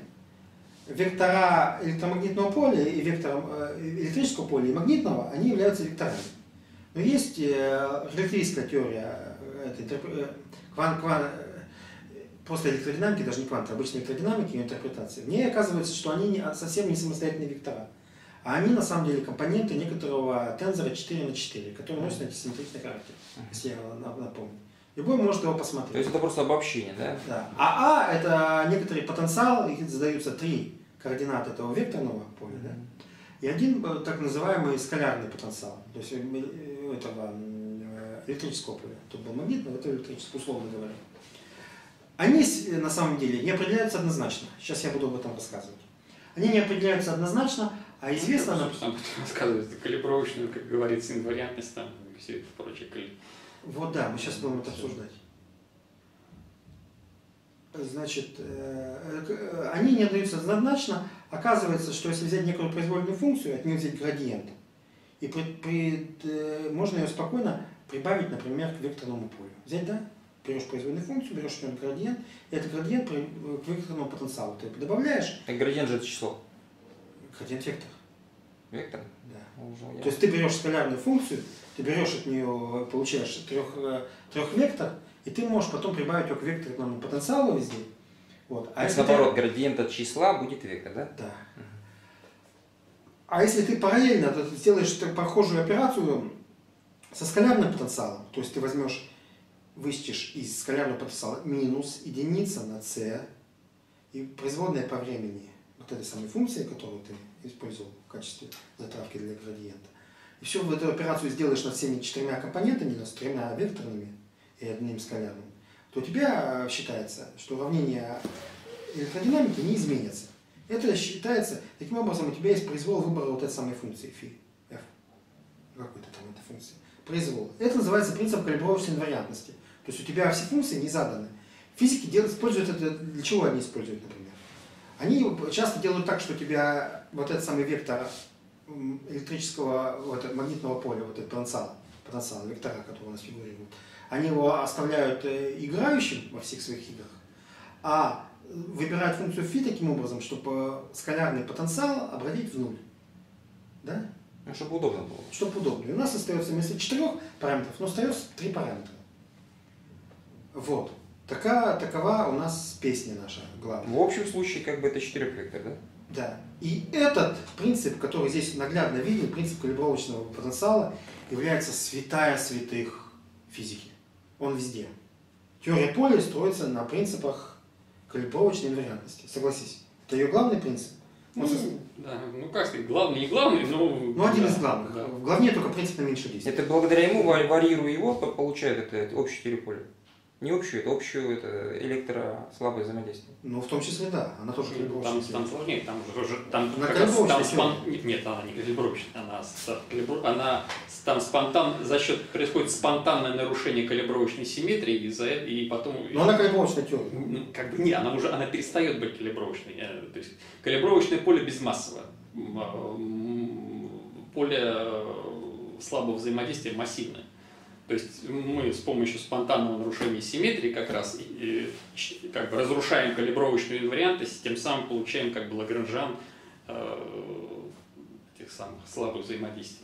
Speaker 1: вектора электромагнитного поля и вектора э, электрического поля и магнитного, они являются векторами. Но есть э, релятивистская теория, э, это, интерпре- э, кван, кван, э, просто электродинамики, даже не кванты, обычной электродинамики и интерпретации. В ней оказывается, что они не, совсем не самостоятельные вектора. А они на самом деле компоненты некоторого тензора четыре на четыре, который носит антисимметричный характер, если я напомню. Любой может его посмотреть.
Speaker 3: То есть это просто обобщение, да?
Speaker 1: Да. А А это некоторый потенциал, их задаются три координаты этого векторного поля, да? И один так называемый скалярный потенциал, то есть этого электрического поля. Тут был магнитный, это электрическое, условно говоря. Они на самом деле не определяются однозначно. Сейчас я буду об этом рассказывать. Они не определяются однозначно, а известно...
Speaker 2: Ну, там рассказывается калибровочную, как говорится, инвариантность, там, и все это прочее.
Speaker 1: Вот да, мы сейчас будем это обсуждать. Значит, они не отдаются однозначно. Оказывается, что если взять некую произвольную функцию, от нее взять градиент, и при, при, можно ее спокойно прибавить, например, к векторному полю. Взять, да? Берешь произвольную функцию, берешь от нее градиент, и этот градиент к векторному потенциалу ты добавляешь.
Speaker 3: Так градиент же это число.
Speaker 1: Градиент вектор.
Speaker 3: Вектор?
Speaker 1: Да.
Speaker 3: Уже,
Speaker 1: То есть ты берешь скалярную функцию, ты берешь от нее, получаешь трех, трехвектор, и ты можешь потом прибавить его к векторному потенциалу везде. Вот.
Speaker 3: А если наоборот, ты... градиент от числа будет вектор, да?
Speaker 1: Да. Угу. А если ты параллельно то ты сделаешь похожую операцию со скалярным потенциалом, то есть ты возьмешь, вычтешь из скалярного потенциала минус единица на c, и производная по времени вот этой самой функции, которую ты использовал в качестве затравки для градиента. И все в эту операцию сделаешь над всеми четырьмя компонентами, над тремя векторными и одним скалярным, то у тебя считается, что уравнение электродинамики не изменится. Это считается, таким образом у тебя есть произвол выбора вот этой самой функции φ, f, какой-то там этой функции. Произвол. Это называется принцип калибровочной инвариантности. То есть у тебя все функции не заданы. Физики делают, используют это, для чего они используют, например? Они часто делают так, что у тебя вот этот самый вектор электрического, вот, магнитного поля, вот этот потенциал, потенциал, вектора, которые у нас фигурируют, они его оставляют играющим во всех своих играх, а выбирают функцию φ таким образом, чтобы скалярный потенциал обратить в нуль. Да?
Speaker 3: Ну, чтобы удобно было.
Speaker 1: Чтобы удобно. И у нас остается вместо четырех параметров, но остается три параметра. Вот. Такая, такова у нас песня наша главная.
Speaker 3: В общем случае, как бы это четырехвектор, да?
Speaker 1: Да. И этот принцип, который здесь наглядно виден, принцип калибровочного потенциала, является святая святых физики. Он везде. Теория поля строится на принципах калибровочной инвариантности. Согласись. Это ее главный принцип.
Speaker 2: Ну, да, ну как сказать, главный, не главный, но...
Speaker 1: Ну, один
Speaker 2: да,
Speaker 1: из главных.
Speaker 2: Да.
Speaker 1: В главне только принцип на меньшее действие.
Speaker 3: Это благодаря ему, варьируя его, получают это, это общее теорию поля. Не общую, это общую, это электрослабое взаимодействие.
Speaker 1: Ну, в том числе, да. Она тоже калибровочная.
Speaker 2: Там, там сложнее, там уже... Там,
Speaker 1: она
Speaker 2: как раз, там спон...
Speaker 1: теория.
Speaker 2: Нет, она не калибровочная, она, она там спонтан... за счет происходит спонтанное нарушение калибровочной симметрии, и, за... и потом...
Speaker 1: Но она калибровочная теория.
Speaker 2: Ну, как бы не, она уже она перестает быть калибровочной. То есть калибровочное поле безмассовое. Поле слабого взаимодействия массивное. То есть мы с помощью спонтанного нарушения симметрии как раз и, и, как бы разрушаем калибровочную инвариантность, тем самым получаем как бы лагранжан э, этих самых слабых взаимодействий.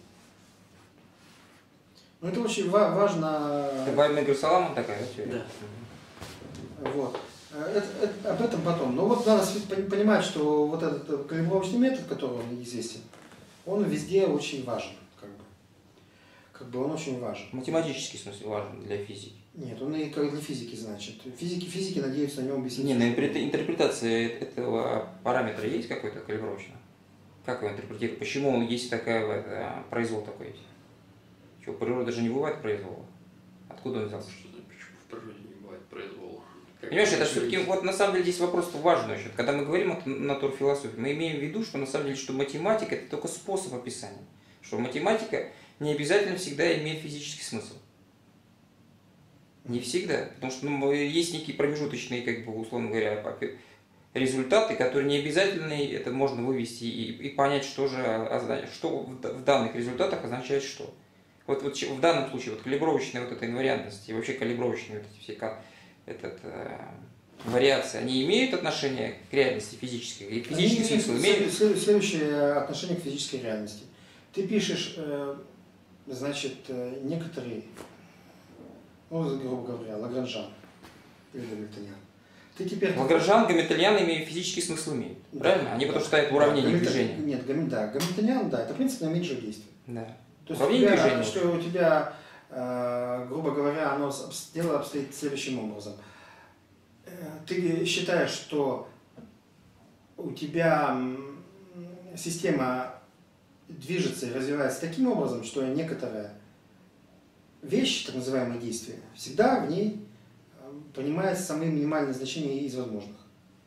Speaker 1: Ну это очень ва важно.
Speaker 3: Вайнегер-Саламан такая, да, теория?
Speaker 1: Да. Вот. Это, это, об этом потом. Но вот надо понимать, что вот этот калибровочный метод, который он известен, он везде очень важен. Как бы он очень важен.
Speaker 3: Математический смысл важен для физики.
Speaker 1: Нет, он и как для физики значит. Физики, физики надеются на нем объяснить.
Speaker 3: Не, на интерпретация этого параметра есть какой-то калибровочный? Как его интерпретировать? Почему он есть такая, это, произвол такой есть? Что, в природе же не бывает произвола? Откуда он взялся?
Speaker 2: Что, почему в природе не бывает произвола? Как
Speaker 3: Понимаешь, это все-таки, вот на самом деле здесь вопрос важный очень. Когда мы говорим о натурфилософии, мы имеем в виду, что на самом деле, что математика это только способ описания. Что математика не обязательно всегда имеет физический смысл. Не всегда. Потому что ну, есть некие промежуточные, как бы, условно говоря, результаты, которые не обязательно это можно вывести и, и понять, что же что в данных результатах означает что. Вот, вот в данном случае вот калибровочная вот эта инвариантность и вообще калибровочные вот эти все этот, э, вариации, они имеют отношение к реальности физической? И физический
Speaker 1: они
Speaker 3: смысл имеют?
Speaker 1: Следующее отношение к физической реальности. Ты пишешь, э, значит, э, некоторые, ну, грубо говоря, Лагранжан или Гамильтониан. Ты теперь...
Speaker 3: Лагранжан, Гамильтониан имеют физический смысл имеют, да, правильно? Они да, потому что это уравнение да, движения.
Speaker 1: Нет, Гамиль, да, Гамильтониан, да, это принцип на меньшее действие. Да. То есть
Speaker 3: уравнение
Speaker 1: у тебя,
Speaker 3: движения.
Speaker 1: Что у тебя, э, грубо говоря, оно дело обстоит следующим образом. Ты считаешь, что у тебя система движется и развивается таким образом, что некоторая вещь, так называемое действие, всегда в ней понимается самое минимальное значение из возможных.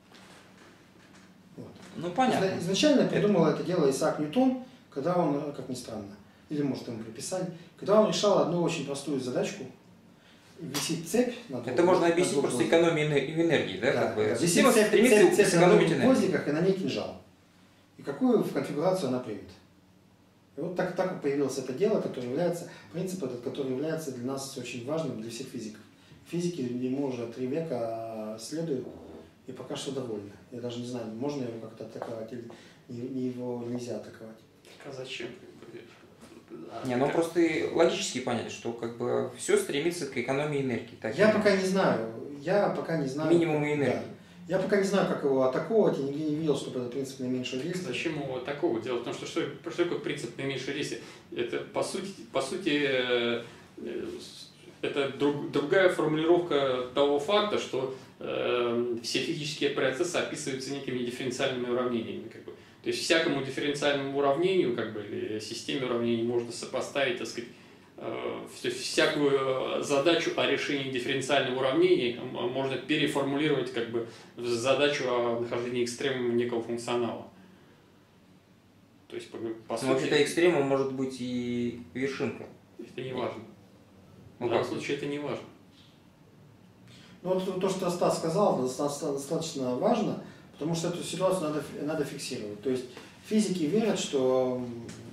Speaker 1: Вот.
Speaker 3: Ну, понятно.
Speaker 1: Изначально придумал это дело Исаак Ньютон, когда он, как ни странно, или может ему приписали, когда он решал одну очень простую задачку. Висит цепь на двух,
Speaker 3: это можно
Speaker 1: на
Speaker 3: объяснить
Speaker 1: двух
Speaker 3: просто
Speaker 1: гвоздиках.
Speaker 3: экономией энергии, да?
Speaker 1: Да,
Speaker 3: Как бы.
Speaker 1: да.
Speaker 3: Система
Speaker 1: Висит цепь,
Speaker 3: стремится
Speaker 1: цепь, цепь
Speaker 3: сэкономить
Speaker 1: на двух
Speaker 3: энергию.
Speaker 1: гвоздиках, и на ней кинжал. И какую в конфигурацию она примет. И вот так, так появилось это дело, которое является, принцип этот, который является для нас очень важным, для всех физиков. Физики ему уже три века следуют и пока что довольны. Я даже не знаю, можно его как-то атаковать или его нельзя атаковать.
Speaker 2: А зачем?
Speaker 3: Не, ну просто логически понять, что как бы все стремится к экономии энергии. Так
Speaker 1: Я
Speaker 3: или
Speaker 1: пока не знаю, я пока не знаю.
Speaker 3: Минимум энергии.
Speaker 1: Да. Я пока не знаю, как его атаковать, и нигде не видел, чтобы это принцип наименьшего действия.
Speaker 2: Зачем его такого делать? Потому что что, что такое принцип наименьшего действия? Это по сути, по сути э, это друг, другая формулировка того факта, что э, все физические процессы описываются некими дифференциальными уравнениями. Как бы. То есть всякому дифференциальному уравнению, как бы, или системе уравнений можно сопоставить, так сказать, э, то есть всякую задачу о решении дифференциального уравнения можно переформулировать как бы в задачу о нахождении экстремума некого функционала. То есть, по, по сути,
Speaker 3: ну, вообще-то экстремум может быть и вершинка.
Speaker 2: это не важно.
Speaker 3: Ну,
Speaker 2: в данном
Speaker 3: как?
Speaker 2: случае это не важно.
Speaker 1: Ну, вот то, что Стас сказал, достаточно важно, потому что эту ситуацию надо, надо фиксировать. То есть физики верят, что,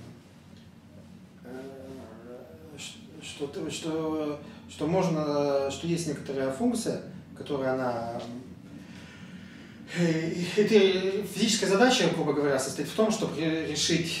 Speaker 1: что, что, что, можно, что есть некоторая функция, которая она... Это физическая задача, грубо говоря, состоит в том, чтобы решить,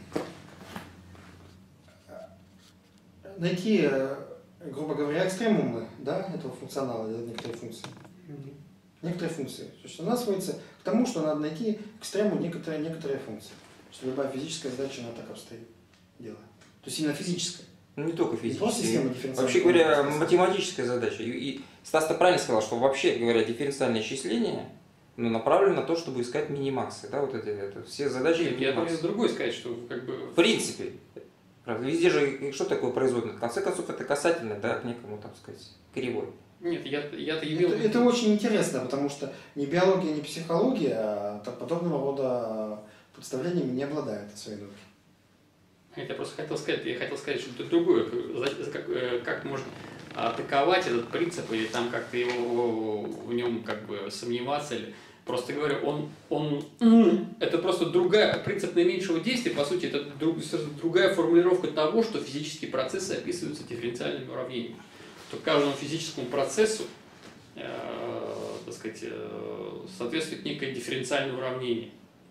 Speaker 1: найти, грубо говоря, экстремумы, да, этого функционала, некоторые функции. Некоторые функции. То есть она сводится к тому, что надо найти к экстремуму некоторые, некоторые функции. Что любая физическая задача, она так обстоит. Дело. То есть именно физическая.
Speaker 3: Ну, не только
Speaker 1: Не просто
Speaker 3: физическая.
Speaker 1: система
Speaker 3: Вообще говоря,
Speaker 1: дифференциального
Speaker 3: математическая задача. И, и Стас-то правильно сказал, что вообще говоря, дифференциальное исчисление ну, направлено на то, чтобы искать минимаксы. Да, вот это, это все задачи.
Speaker 2: Нет, я должен другой сказать, что как бы...
Speaker 3: В принципе. Правда, везде же, что такое производное? В конце концов, это касательно, да, к некому, так сказать, кривой.
Speaker 2: Нет, я, я-то имел...
Speaker 1: Это, это очень интересно, потому что ни биология, ни психология а подобного рода представлениями не обладают в своей науке.
Speaker 2: Я просто хотел сказать, я хотел сказать что-то другое, как, как можно атаковать этот принцип, или там как-то его в нем как бы сомневаться, или просто говорю, он, он это просто другая, принцип наименьшего действия, по сути, это друг, другая формулировка того, что физические процессы описываются дифференциальными уравнениями. То каждому физическому процессу, э, так сказать, э, соответствует некое дифференциальное уравнение.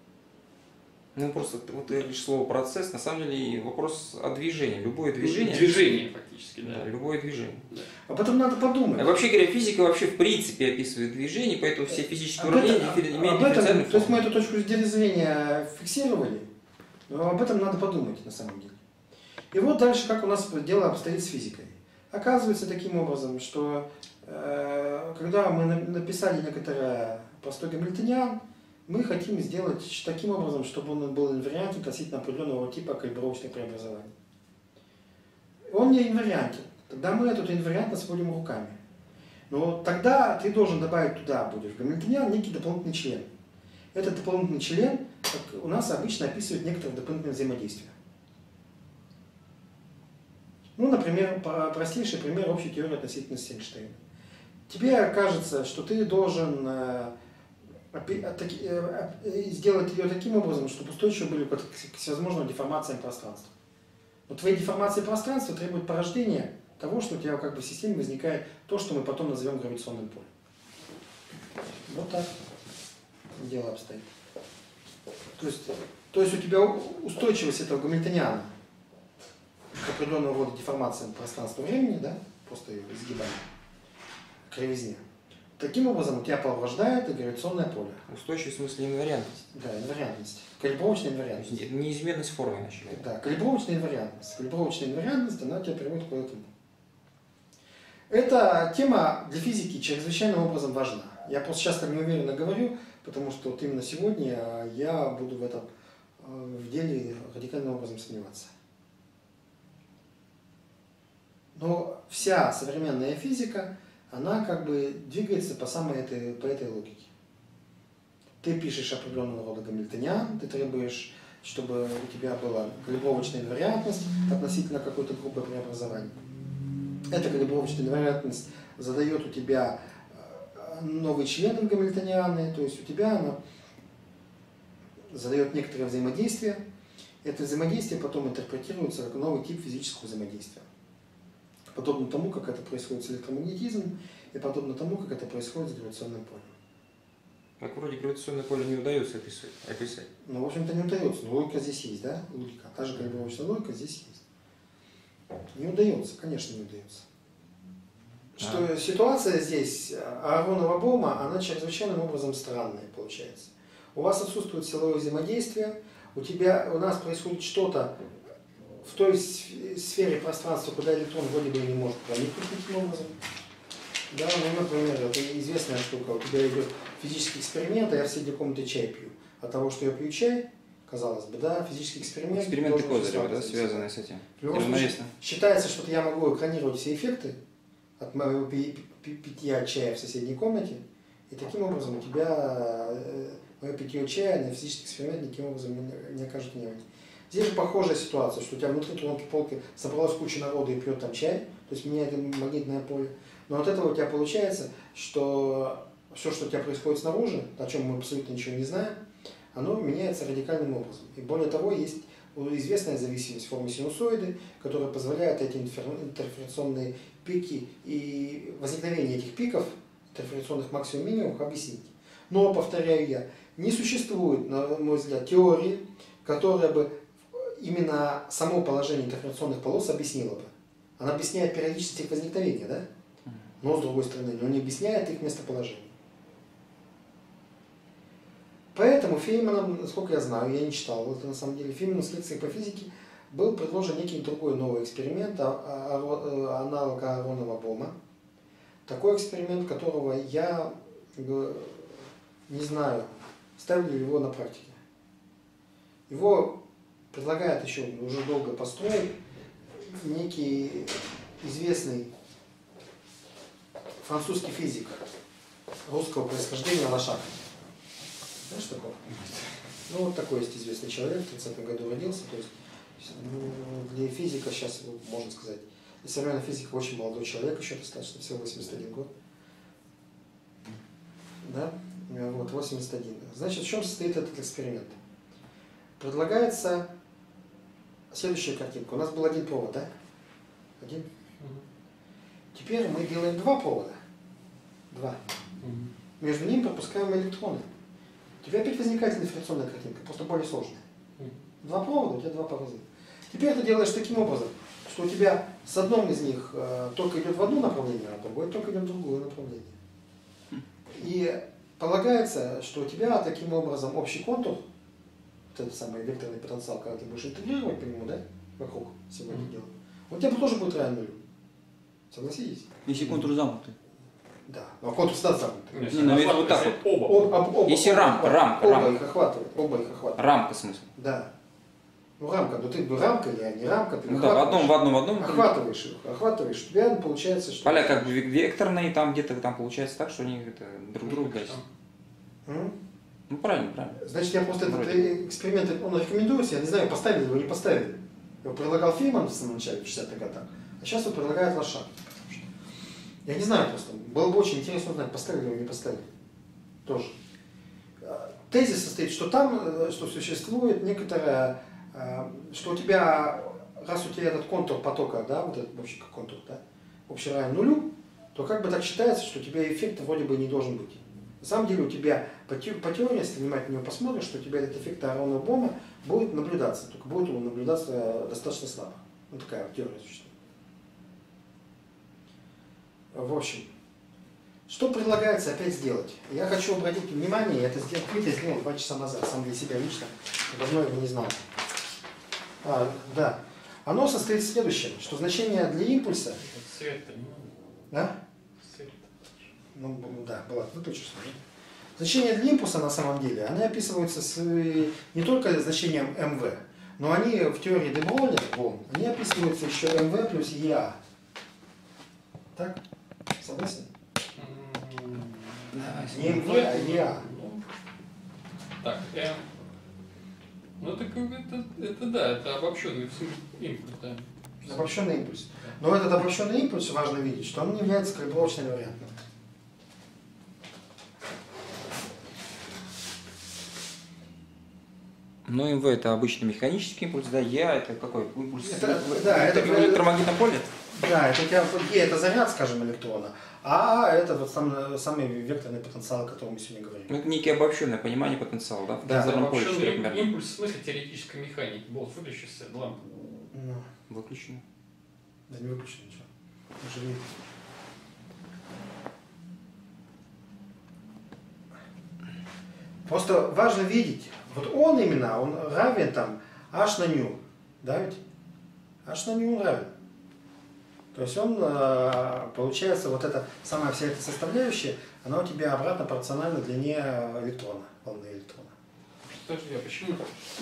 Speaker 3: Ну, просто вот лишь слово процесс, на самом деле вопрос о движении. Любое движение.
Speaker 2: Движение, фактически, да.
Speaker 3: Да, любое движение.
Speaker 2: Да.
Speaker 1: А потом надо подумать.
Speaker 3: А вообще говоря, физика вообще в принципе описывает движение, поэтому все физические
Speaker 1: Об
Speaker 3: уравнения
Speaker 1: этом-
Speaker 3: имеют
Speaker 1: об этом,
Speaker 3: дифференциальную
Speaker 1: то есть мы
Speaker 3: форму.
Speaker 1: эту точку зрения фиксировали, но об этом надо подумать на самом деле. И вот дальше, как у нас дело обстоит с физикой. Оказывается таким образом, что э, когда мы на- написали некоторое простой гамильтониан, мы хотим сделать таким образом, чтобы он был инвариантен относительно определенного типа калибровочных преобразований. Он не инвариантен. Тогда мы эту инвариантность вводим руками. Но тогда ты должен добавить туда, будешь в гамильтониан, некий дополнительный член. Этот дополнительный член как у нас обычно описывает некоторые дополнительные взаимодействия. Ну, например, простейший пример общей теории относительности Эйнштейна. Тебе кажется, что ты должен сделать ее таким образом, чтобы устойчивы были к всевозможным деформациям пространства. Но твои деформации пространства требуют порождения того, что у тебя как бы в системе возникает то, что мы потом назовем гравитационным полем. Вот так дело обстоит. То есть, то есть у тебя устойчивость этого гамильтониана к определенного рода деформациям пространства-времени, да, просто изгибаем кривизне. Таким образом у тебя порождает и гравитационное поле.
Speaker 3: Устойчивость в смысле инвариантность.
Speaker 1: Да, инвариантность. Калибровочная
Speaker 3: То
Speaker 1: инвариантность.
Speaker 3: есть неизменность формы, иначе говоря.
Speaker 1: Да, калибровочная инвариантность. Калибровочная инвариантность, она тебя приводит куда-то. Эта тема для физики чрезвычайным образом важна. Я просто сейчас так неуверенно говорю, потому что вот именно сегодня я буду в этом в деле радикальным образом сомневаться. Но вся современная физика, она как бы двигается по самой этой, по этой логике. Ты пишешь определенного рода гамильтониан, ты требуешь, чтобы у тебя была калибровочная инвариантность относительно какой-то группы преобразований. Эта калибровочная инвариантность задает у тебя новые члены гамильтонианы, то есть у тебя она задает некоторое взаимодействие. Это взаимодействие потом интерпретируется как новый тип физического взаимодействия. Подобно тому, как это происходит с электромагнетизмом, и подобно тому, как это происходит с гравитационным полем.
Speaker 3: Так вроде гравитационное поле не удается описать. описать.
Speaker 1: Ну, в общем-то, не удается. Но логика здесь есть, да? Логика. Та же калибровочная логика здесь есть. Не удается, конечно, не удается. Что а. Ситуация здесь Ааронова Бома, она чрезвычайным образом странная получается. У вас отсутствует силовое взаимодействие, у тебя, у нас происходит что-то в той сфере пространства, куда электрон вроде бы не может проникнуть таким образом. Да, ну, например, это известная штука, у тебя идет физический эксперимент, а я в соседней комнате чай пью. От того, что я пью чай, казалось бы, да, физический эксперимент...
Speaker 3: Эксперименты Козырева, да, связанные с этим.
Speaker 1: В любом случае, считается, что я могу экранировать все эффекты от моего питья чая в соседней комнате, и таким образом у тебя мое питье чая на физический эксперимент никаким образом не, не окажет внимания. Здесь же похожая ситуация, что у тебя внутри тонкой полки собралась куча народа и пьет там чай, то есть меняет магнитное поле. Но от этого у тебя получается, что все, что у тебя происходит снаружи, о чем мы абсолютно ничего не знаем, оно меняется радикальным образом. И более того, есть известная зависимость в форме синусоиды, которая позволяет эти интерференционные пики и возникновение этих пиков, интерференционных максимум-минимумов, объяснить. Но, повторяю я, не существует, на мой взгляд, теории, которая бы именно само положение интерференционных полос объяснила бы. Она объясняет периодичность их возникновения, да? Но, с другой стороны, но не объясняет их местоположение. Поэтому Фейманом, насколько я знаю, я не читал, это на самом деле, Фейманом с лекцией по физике был предложен некий другой новый эксперимент, аналог Ааронова Бома. Такой эксперимент, которого я не знаю, ставлю ли его на практике. Его предлагает еще уже долго построить некий известный французский физик русского происхождения Лошак. Знаешь такого? Ну, вот такой есть известный человек, в тридцатом году родился. То есть, ну, для физика сейчас, можно сказать, для современной физика очень молодой человек, еще достаточно, всего восемьдесят один год. Да? Вот, восемьдесят один. Значит, в чем состоит этот эксперимент? Предлагается следующая картинка. У нас был один провод, да? Один. Теперь мы делаем два провода. Два. Между ними пропускаем электроны. У тебя опять возникает дифференционная картинка, просто более сложная. Два провода, у тебя два провода. Теперь ты делаешь таким образом, что у тебя с одном из них э, только идет в одно направление, а другой только идет в другое направление. И полагается, что у тебя таким образом общий контур, вот этот самый векторный потенциал, когда ты будешь интегрировать по нему, да, вокруг всего этого дела, у тебя тоже будет равен нулю. Согласитесь?
Speaker 3: Если контур замкнутый.
Speaker 1: Да, но контур всегда замкнутый.
Speaker 3: Не, ну это вот так вот.
Speaker 2: Оба.
Speaker 1: Оба, оба,
Speaker 3: Если
Speaker 1: оба,
Speaker 3: рамка,
Speaker 1: оба,
Speaker 3: рамка,
Speaker 1: оба
Speaker 3: рамка.
Speaker 1: их охватывает, оба их охватывает.
Speaker 3: Рамка, в смысле?
Speaker 1: Да. Ну рамка, ну ты бы рамка или не рамка, ты
Speaker 3: Ну да, в одном, в одном, в одном.
Speaker 1: охватываешь их, охватываешь, у тебя получается, что...
Speaker 3: Поля как бы векторные, там где-то там получается так, что они это, друг другу гасят.
Speaker 1: М?
Speaker 3: Ну правильно, правильно.
Speaker 1: Значит, я просто
Speaker 3: Вроде.
Speaker 1: этот эксперимент, он рекомендуется, я не знаю, поставили его, не поставили. Его предлагал Фейман в самом начале, в шестидесятых годах, а сейчас его предлагает Лошак. Я не знаю просто, было бы очень интересно узнать, поставили его, не поставили. Тоже. Тезис состоит, что там, что существует некоторая, что у тебя, раз у тебя этот контур потока, да, вот этот общий контур, да, общий равен нулю, то как бы так считается, что у тебя эффект вроде бы не должен быть. На самом деле у тебя по, те, по теории, если внимательно его посмотришь, что у тебя этот эффект Ааронова Бома будет наблюдаться, только будет он наблюдаться достаточно слабо. Ну такая вот теория существует. В общем, что предлагается опять сделать? Я хочу обратить внимание, я это сделал, я сделал два часа назад, сам для себя лично, давно его не знал. А, да. Оно состоит в следующем, что значение для импульса...
Speaker 2: Свет-то не надо.
Speaker 1: Да?
Speaker 2: Свет.
Speaker 1: Ну, да, была, выключишь. Значения для импульса на самом деле, они описываются с, не только значением эм вэ, но они в теории де Броля, они описываются еще эм вэ плюс е а. Так? Согласен?
Speaker 3: Да,
Speaker 1: Не МВ, а ЕА.
Speaker 2: Так, М. Ну так это, это да, это обобщенный импульс, да.
Speaker 1: Обобщенный импульс. Но этот обобщенный импульс важно видеть, что он не является калибровочным вариантом.
Speaker 3: Ну, МВ это обычный механический импульс, да, Е это какой импульс?
Speaker 1: Это, да, это,
Speaker 3: это в электромагнитном поле?
Speaker 1: Да, это у тебя Е это заряд, скажем, электрона, а это вот сам, самый векторный потенциал, о котором мы сегодня говорим.
Speaker 3: Ну, это некий обобщенное понимание потенциала, да? В
Speaker 1: Да,
Speaker 3: лазерном поле
Speaker 2: Обобщенный
Speaker 3: четырехмерном.
Speaker 2: импульс в смысле теоретической механики. Болт выключился, лампа.
Speaker 1: Ну,
Speaker 3: Выключено.
Speaker 1: да не выключено ничего. Уже видно. Просто важно видеть, вот он именно, он равен там h на ню, да ведь? H на ню равен. То есть он, получается, вот эта самая вся эта составляющая, она у тебя обратно пропорциональна длине электрона, волны электрона.
Speaker 2: Подожди, а почему?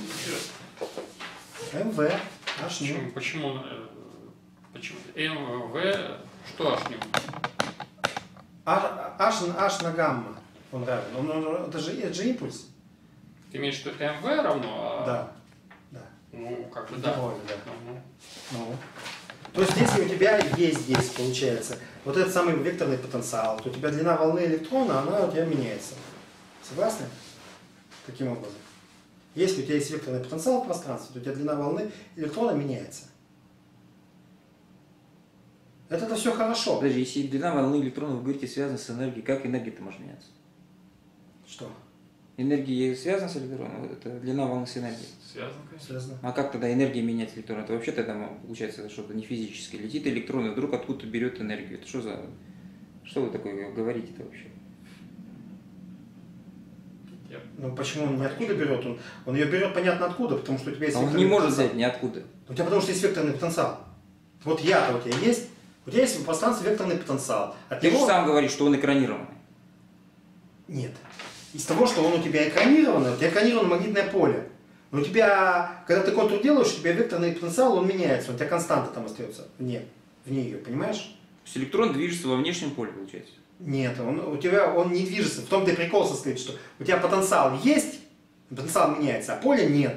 Speaker 1: МВ, H
Speaker 2: Почему?
Speaker 1: ню.
Speaker 2: Почему? э, Почему? МВ, что H ню?
Speaker 1: H, H на гамма он равен. Он, он, это, же, это же импульс.
Speaker 2: Ты имеешь в виду МВ равно? А...
Speaker 1: Да. Да.
Speaker 2: Ну, как бы да.
Speaker 1: Довольно, да.
Speaker 2: Ну,
Speaker 1: Ну. То есть если у тебя есть здесь, получается, вот этот самый векторный потенциал, то у тебя длина волны электрона, она у тебя меняется. Согласны? Таким образом. Если у тебя есть векторный потенциал в пространстве, то у тебя длина волны электрона меняется. Это, это все хорошо.
Speaker 3: Подожди, если длина волны электрона, вы говорите, связана с энергией, как энергия-то может меняться?
Speaker 1: Что?
Speaker 3: Энергия связана с электроном? Это длина волны с энергией.
Speaker 2: связано, конечно.
Speaker 1: Связано.
Speaker 3: А как тогда энергия меняет электрон? Это вообще тогда получается что-то не физическое. Летит электрон и вдруг откуда-то берет энергию. Это что за... Что вы такое говорите-то вообще?
Speaker 2: Я...
Speaker 1: Ну почему он ниоткуда берет? Он, он ее берет понятно откуда, потому что у тебя есть
Speaker 3: А он
Speaker 1: векторный
Speaker 3: не может
Speaker 1: потенциал.
Speaker 3: взять ниоткуда.
Speaker 1: У тебя потому что есть векторный потенциал. Вот я-то у тебя есть, у тебя есть в пространстве векторный потенциал. От
Speaker 3: Ты
Speaker 1: него...
Speaker 3: же сам говоришь, что он экранированный.
Speaker 1: Нет. Из того, что он у тебя экранированный, у тебя экранировано магнитное поле. Но у тебя, когда ты контур делаешь, у тебя векторный потенциал, он меняется, у тебя константа там остается вне, вне ее, понимаешь?
Speaker 3: То есть электрон движется во внешнем поле, получается.
Speaker 1: Нет, он, у тебя он не движется. В том-то и прикол состоит, что у тебя потенциал есть, потенциал меняется, а поле нет.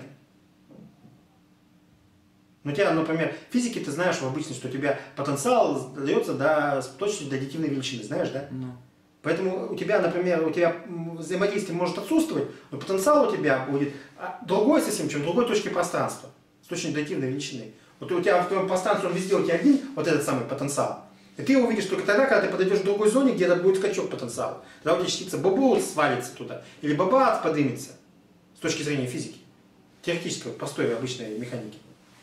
Speaker 1: Ну, у тебя, например, в физике ты знаешь в обычной, что у тебя потенциал дается до, с точностью до аддитивной величины, знаешь, да?
Speaker 3: Ну.
Speaker 1: Поэтому у тебя, например, у тебя взаимодействие может отсутствовать, но потенциал у тебя будет другой совсем, чем в другой точке пространства, с точностью до аддитивной величины. Вот у тебя в твоем пространстве он везде у тебя один, вот этот самый потенциал. И ты его увидишь только тогда, когда ты подойдешь к другой зоне, где будет скачок потенциала. Тогда у тебя частица бобол свалится туда, или бабац поднимется, с точки зрения физики. Теоретической, простой, обычной механики.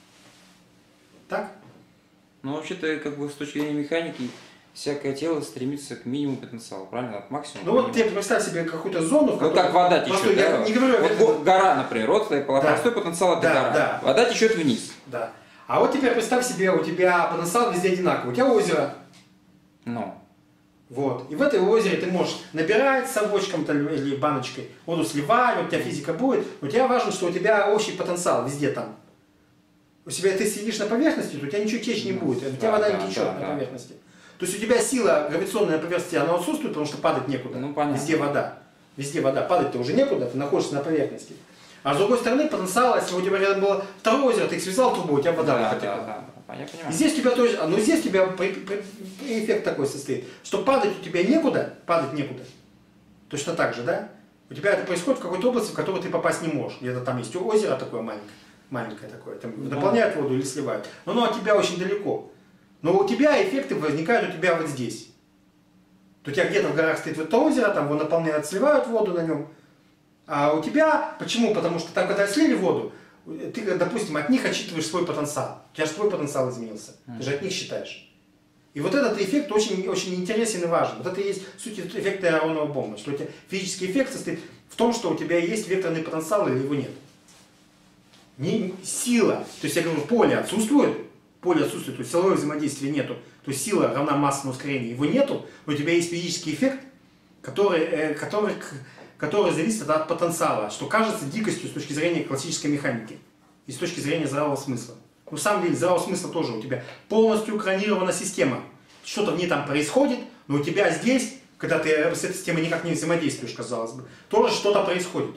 Speaker 1: Так?
Speaker 3: Ну, вообще-то, как бы с точки зрения механики, всякое тело стремится к минимуму потенциала, правильно? От максимума.
Speaker 1: Ну вот тебе представь себе какую-то зону, в
Speaker 3: Ну,
Speaker 1: которой...
Speaker 3: как вода течет,
Speaker 1: Простой,
Speaker 3: да?
Speaker 1: я не говорю...
Speaker 3: Вот
Speaker 1: это...
Speaker 3: гора, например, вот
Speaker 1: Да.
Speaker 3: простой потенциал это
Speaker 1: Да,
Speaker 3: гора.
Speaker 1: да.
Speaker 3: Вода течет вниз.
Speaker 1: Да. А вот теперь представь себе, у тебя потенциал везде одинаковый. У тебя озеро.
Speaker 3: Ну.
Speaker 1: Вот. И в этой озере ты можешь набирать совочком или баночкой, воду сливать, вот у тебя физика будет. Но у тебя важно, что у тебя общий потенциал везде там. У тебя ты сидишь на поверхности, то у тебя ничего течь не будет. У тебя
Speaker 3: Да,
Speaker 1: вода
Speaker 3: да,
Speaker 1: не течет
Speaker 3: да,
Speaker 1: на
Speaker 3: да.
Speaker 1: поверхности. То есть у тебя сила гравитационная на поверхности, она отсутствует, потому что падать некуда.
Speaker 3: Ну, понятно.
Speaker 1: Везде вода. Везде вода. Падать-то уже некуда, ты находишься на поверхности. А с другой стороны, потенциал, если у тебя рядом было второе озеро, ты их связал трубой, у тебя вода
Speaker 3: Да,
Speaker 1: потекла.
Speaker 3: да, да, да. Я понимаю.
Speaker 1: И здесь у тебя тоже, но здесь у тебя при- при- эффект такой состоит, что падать у тебя некуда, падать некуда. Точно так же, да? У тебя это происходит в какой-то области, в которую ты попасть не можешь. Где-то там есть озеро такое маленькое, маленькое такое, там
Speaker 3: Да.
Speaker 1: наполняют воду или сливают. Но оно от тебя очень далеко. Но у тебя эффекты возникают у тебя вот здесь. То у тебя где-то в горах стоит вот это озеро, там его наполняют, сливают воду на нем. А у тебя, почему? Потому что там, когда слили воду, ты, допустим, от них отсчитываешь свой потенциал. У тебя же твой потенциал изменился. Ты же от них считаешь. И вот этот эффект очень, очень интересен и важен. Вот это и есть суть эффекта Аронова бомбы. Что у тебя физический эффект состоит в том, что у тебя есть векторный потенциал или его нет. Не, сила, то есть я говорю, поле отсутствует, поле отсутствует, то есть силового взаимодействия нету. То есть сила равна масса на ускорение, его нету, но у тебя есть физический эффект, который, э, который, который зависит от потенциала, что кажется дикостью с точки зрения классической механики и с точки зрения здравого смысла. Но на самом деле здравого смысла тоже у тебя полностью экранирована система. что-то в ней там происходит, но у тебя здесь, когда ты с этой системой никак не взаимодействуешь, казалось бы, тоже что-то происходит.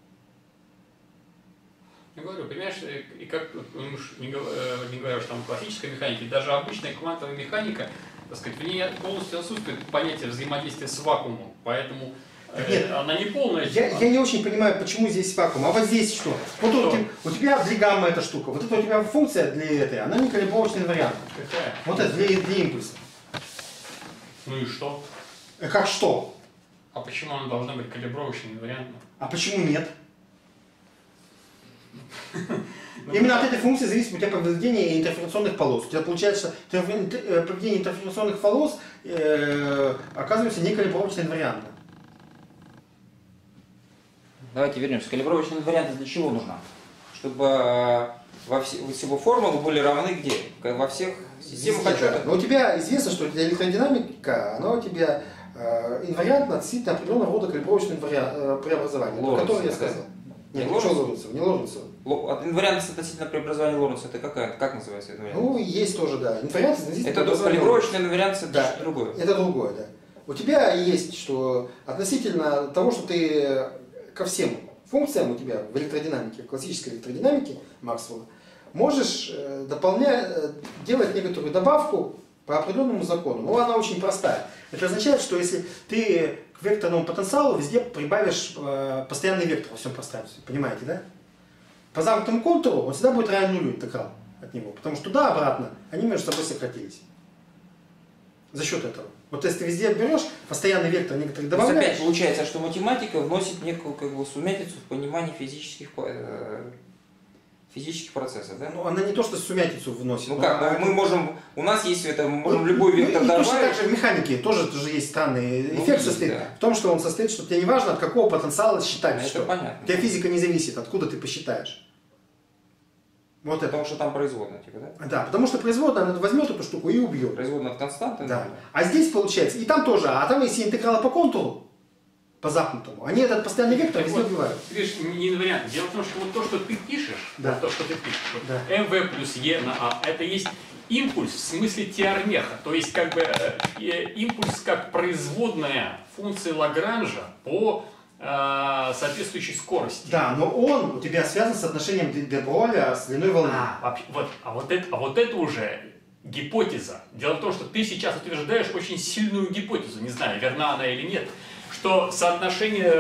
Speaker 2: Я говорю, понимаешь, и как ну, не, не говоря, что там классическая механика, даже обычная квантовая механика, так сказать, в ней полностью отсутствует понятие взаимодействия с вакуумом, поэтому
Speaker 1: Нет,
Speaker 2: э, она не полная.
Speaker 1: Я, я не очень понимаю, почему здесь вакуум, а вот здесь что? Вот
Speaker 2: Что?
Speaker 1: У, тебя, у тебя для гамма эта штука, вот это у тебя функция для этой, она не калибровочный вариант.
Speaker 2: Какая?
Speaker 1: Вот это для, для импульса.
Speaker 2: Ну и что?
Speaker 1: Э, Как что?
Speaker 2: А почему она должна быть калибровочной инвариантной?
Speaker 1: А почему нет? Именно от этой функции зависит у тебя поведение интерференционных полос. У тебя получается, что поведение интерференционных полос э, оказывается не калибровочно инвариантно.
Speaker 3: Давайте вернемся. Калибровочный вариант для чего нужна? Чтобы э, во все, всего формулы были равны где? Во всех системах отчета.
Speaker 1: Но у тебя известно, что для электродинамика, она у тебя э, инвариантна относительно определенного рода калибровочных э, преобразований, о котором я сказал.
Speaker 3: Не
Speaker 1: Нет,
Speaker 3: Лоренцева?
Speaker 1: не Лоренцева, не Лоренцева.
Speaker 3: Инвариантность относительно преобразования Лоренца, это какая? Как называется это?
Speaker 1: Ну, есть тоже, да. Инвариантность относительно
Speaker 3: Это
Speaker 1: преобразования
Speaker 3: калибровочная инвариантность, это
Speaker 1: Да.
Speaker 3: что-то другое.
Speaker 1: Это другое, да. У тебя есть, что относительно того, что ты ко всем функциям у тебя в электродинамике, в классической электродинамике Максвелла, можешь э, дополнять, э, делать некоторую добавку по определенному закону. Но она очень простая. Это означает, что если ты к векторному потенциалу везде прибавишь э, постоянный вектор во всем пространстве. Понимаете, да? По замкнутому контуру он всегда будет равен нулю интеграл от него. Потому что туда-обратно они между собой сократились. За счет этого. Вот если ты везде берешь постоянный вектор некоторых
Speaker 3: То есть
Speaker 1: добавляешь.
Speaker 3: опять получается, что математика вносит некую как бы сумятицу в понимание физических, э, физических процессов, да?
Speaker 1: Ну, она не то, что сумятицу вносит.
Speaker 3: Ну
Speaker 1: но
Speaker 3: как,
Speaker 1: она-
Speaker 3: мы можем, у нас есть это, мы можем
Speaker 1: Ну,
Speaker 3: любой
Speaker 1: ну,
Speaker 3: вектор
Speaker 1: и точно
Speaker 3: добавить.
Speaker 1: так же в механике тоже, тоже есть странный
Speaker 3: Ну,
Speaker 1: эффект,
Speaker 3: есть,
Speaker 1: состоит
Speaker 3: да.
Speaker 1: в том, что он состоит, что тебе не важно, от какого потенциала считать.
Speaker 3: Это
Speaker 1: что.
Speaker 3: понятно.
Speaker 1: У тебя физика не зависит, откуда ты посчитаешь. Вот это.
Speaker 3: Потому что там производная, типа, да?
Speaker 1: Да, потому что производная, она возьмет эту штуку и убьет.
Speaker 3: Производная от константы.
Speaker 1: Да.
Speaker 3: ну,
Speaker 1: А здесь получается, и там тоже, а там если интегралы по контуру, по запнутому, они этот постоянный вектор везде
Speaker 2: Вот,
Speaker 1: убивают.
Speaker 2: видишь, не инвариант. Дело в том, что вот то, что ты пишешь,
Speaker 1: Да.
Speaker 2: вот то, что ты пишешь, вот
Speaker 1: Да.
Speaker 2: mv плюс e на a, это есть импульс в смысле теормеха. То есть как бы э, э, импульс как производная функции Лагранжа по э, соответствующей скорости.
Speaker 1: Да, но он у тебя связан с отношением де де Броля с длиной волны.
Speaker 2: А, вообще, вот, а, вот это, а вот это уже гипотеза. Дело в том, что ты сейчас утверждаешь очень сильную гипотезу, не знаю, верна она или нет, что соотношение,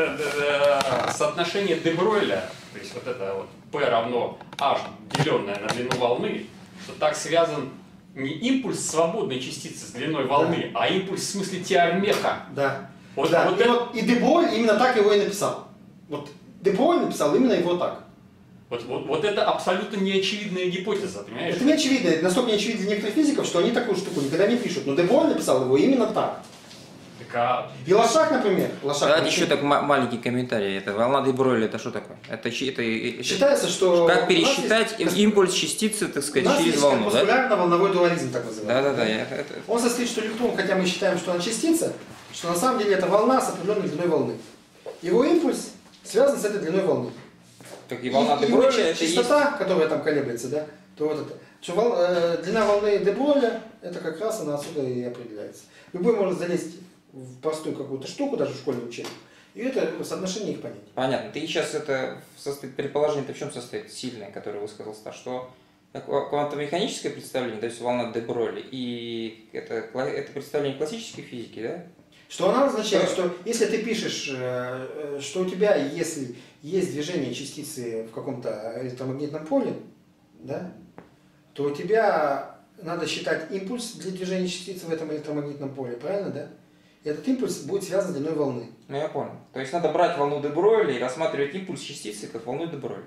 Speaker 2: э, соотношение де Бройля, то есть вот это вот P равно H, деленное на длину волны, что так связан не импульс свободной частицы с длиной волны, а импульс в смысле теормеха.
Speaker 1: Да.
Speaker 2: Вот,
Speaker 1: Да,
Speaker 2: а вот
Speaker 1: и,
Speaker 2: это-
Speaker 1: вот, и де Броль именно так его и написал. Вот де Броль написал именно его так.
Speaker 2: Вот, вот, вот это абсолютно неочевидная гипотеза, понимаешь?
Speaker 1: Это не очевидно, это настолько не очевидно для некоторых физиков, что они такую штуку никогда не пишут. Но де Броль написал его именно так.
Speaker 2: Так, а
Speaker 1: И Лошак, например, Лошак,
Speaker 3: Давайте еще так ма- маленький комментарий. Это волна де Бройля, это что такое? Это, чи- это, это-
Speaker 1: считается, что...
Speaker 3: как
Speaker 1: у
Speaker 3: пересчитать
Speaker 1: нас есть-
Speaker 3: импульс частицы, так
Speaker 1: у
Speaker 3: сказать,
Speaker 1: нас
Speaker 3: через
Speaker 1: есть
Speaker 3: волну, да?
Speaker 1: корпускулярно-волновой дуализм, так называемый.
Speaker 3: Да, да, да. я- это-
Speaker 1: Он состоит, что электрон, хотя мы считаем, что она частица, что на самом деле это волна с определенной длиной волны. Его импульс связан с этой длиной волны.
Speaker 3: Так и волна
Speaker 1: И-
Speaker 3: де
Speaker 1: и
Speaker 3: Бройля,
Speaker 1: ча-
Speaker 3: это есть...
Speaker 1: частота, которая там колеблется, да, то вот это. Что вол- э, длина волны де Бройля, это как раз она отсюда и определяется. Любой может залезть в простую какую-то штуку, даже в школьный учебник, и это соотношение их понятий.
Speaker 3: Понятно. Ты сейчас это состоит, предположение-то в чем состоит? Сильное, которое высказал Стас, что квантомеханическое представление, то есть волна де Бройля, и это, кла- это представление классической физики, да?
Speaker 1: Что она означает,
Speaker 3: Да.
Speaker 1: что если ты пишешь, э, э, что у тебя, если есть движение частицы в каком-то электромагнитном поле, да, то у тебя надо считать импульс для движения частицы в этом электромагнитном поле, правильно, да? И этот импульс будет связан с длиной волны.
Speaker 3: Ну, я понял. То есть надо брать волну де Бройля и рассматривать импульс частицы как волну де Бройля.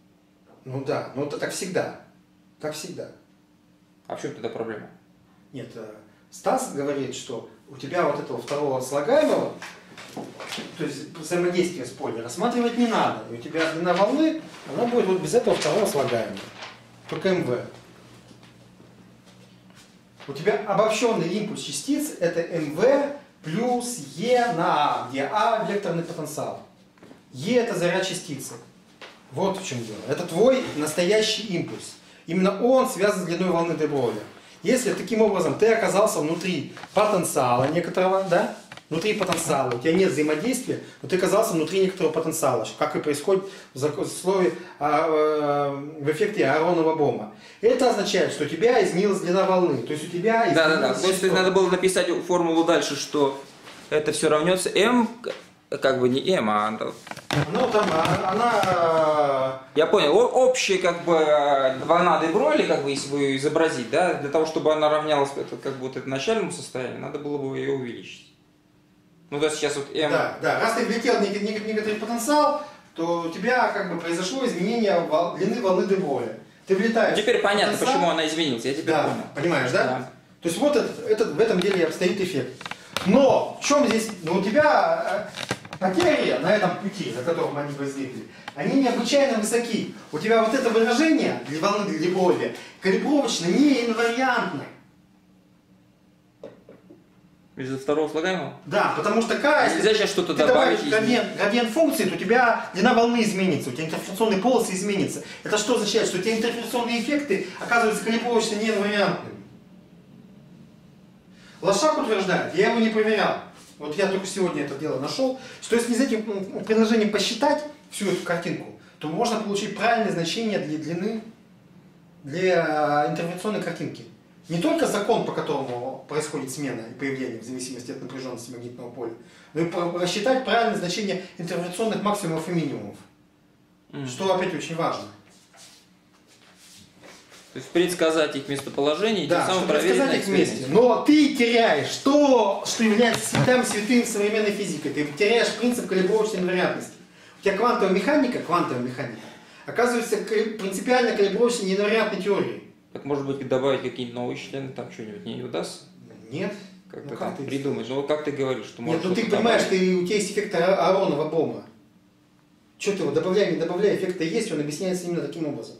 Speaker 1: Ну да, но это так всегда. Так всегда.
Speaker 3: А в чем тогда проблема?
Speaker 1: Нет, э, Стас говорит, что у тебя вот этого второго слагаемого, то есть взаимодействие с полем, рассматривать не надо. И у тебя длина волны, она будет вот без этого второго слагаемого. Только МВ. У тебя обобщенный импульс частиц это МВ плюс Е на А, где А векторный потенциал. Е это заряд частицы. Вот в чем дело. Это твой настоящий импульс. Именно он связан с длиной волны де Бройля. Если таким образом ты оказался внутри потенциала некоторого, да, внутри потенциала, у тебя нет взаимодействия, но ты оказался внутри некоторого потенциала, как и происходит в слове, в эффекте Ааронова Бома. Это означает, что у тебя изменилась длина волны, то есть у тебя изменилась...
Speaker 3: Да, да, да. То есть надо было написать формулу дальше, что это все равняется m, как бы не m, а...
Speaker 1: Ну, там, она...
Speaker 3: Я понял, общая как бы волна де Бройле, как бы, если бы ее изобразить, да, для того, чтобы она равнялась это, как бы, вот, это начальному состоянию, надо было бы ее увеличить. Ну, да, сейчас вот m...
Speaker 1: Да, да, раз ты влетел в некоторый потенциал, то у тебя как бы произошло изменение вол... длины волны де Бройле. Ты влетаешь...
Speaker 3: Теперь понятно, почему она изменилась, я теперь
Speaker 1: да,
Speaker 3: понял.
Speaker 1: Понимаешь, да?
Speaker 3: Да.
Speaker 1: То есть вот это, это, в этом деле обстоит эффект. Но в чем здесь, ну, у тебя потери на этом пути, на котором они возникли, они необычайно высоки. У тебя вот это выражение для волны де Бройле калибровочно не инвариантно.
Speaker 3: Из-за второго слагаемого?
Speaker 1: Да, потому что К, если
Speaker 3: нельзя сейчас что-то
Speaker 1: ты
Speaker 3: добавить,
Speaker 1: добавишь градиент, градиент функции, то у тебя длина волны изменится, у тебя интерференционные полосы изменятся. Это что означает? Что у тебя интерференционные эффекты оказываются калибровочно неинвариантными. Лошак утверждает, я его не проверял, вот я только сегодня это дело нашел, что если с этим приложением посчитать всю эту картинку, то можно получить правильное значение для длины, для интерференционной картинки. Не только закон, по которому происходит смена и появление в зависимости от напряженности магнитного поля, но и рассчитать правильное значение интерференционных максимумов и минимумов, mm. что опять очень важно.
Speaker 3: То есть предсказать их местоположение,
Speaker 1: да,
Speaker 3: тем самым
Speaker 1: проверить предсказать их вместе. Но ты теряешь то, что является святым святым современной физикой. Ты теряешь принцип калибровочной инвариантности. У тебя квантовая механика, квантовая механика, оказывается принципиально калибровочной неинвариантной теорией.
Speaker 3: Так может быть добавить какие-нибудь новые члены, там что-нибудь не удастся?
Speaker 1: Нет.
Speaker 3: Как-то
Speaker 1: ну,
Speaker 3: там
Speaker 1: как
Speaker 3: придумать. Ну как ты говоришь, что
Speaker 1: Нет, ну ты понимаешь, ты, у тебя есть эффект Ааронова Бома. Что ты его добавляй, не добавляй, эффект-то есть, он объясняется именно таким образом.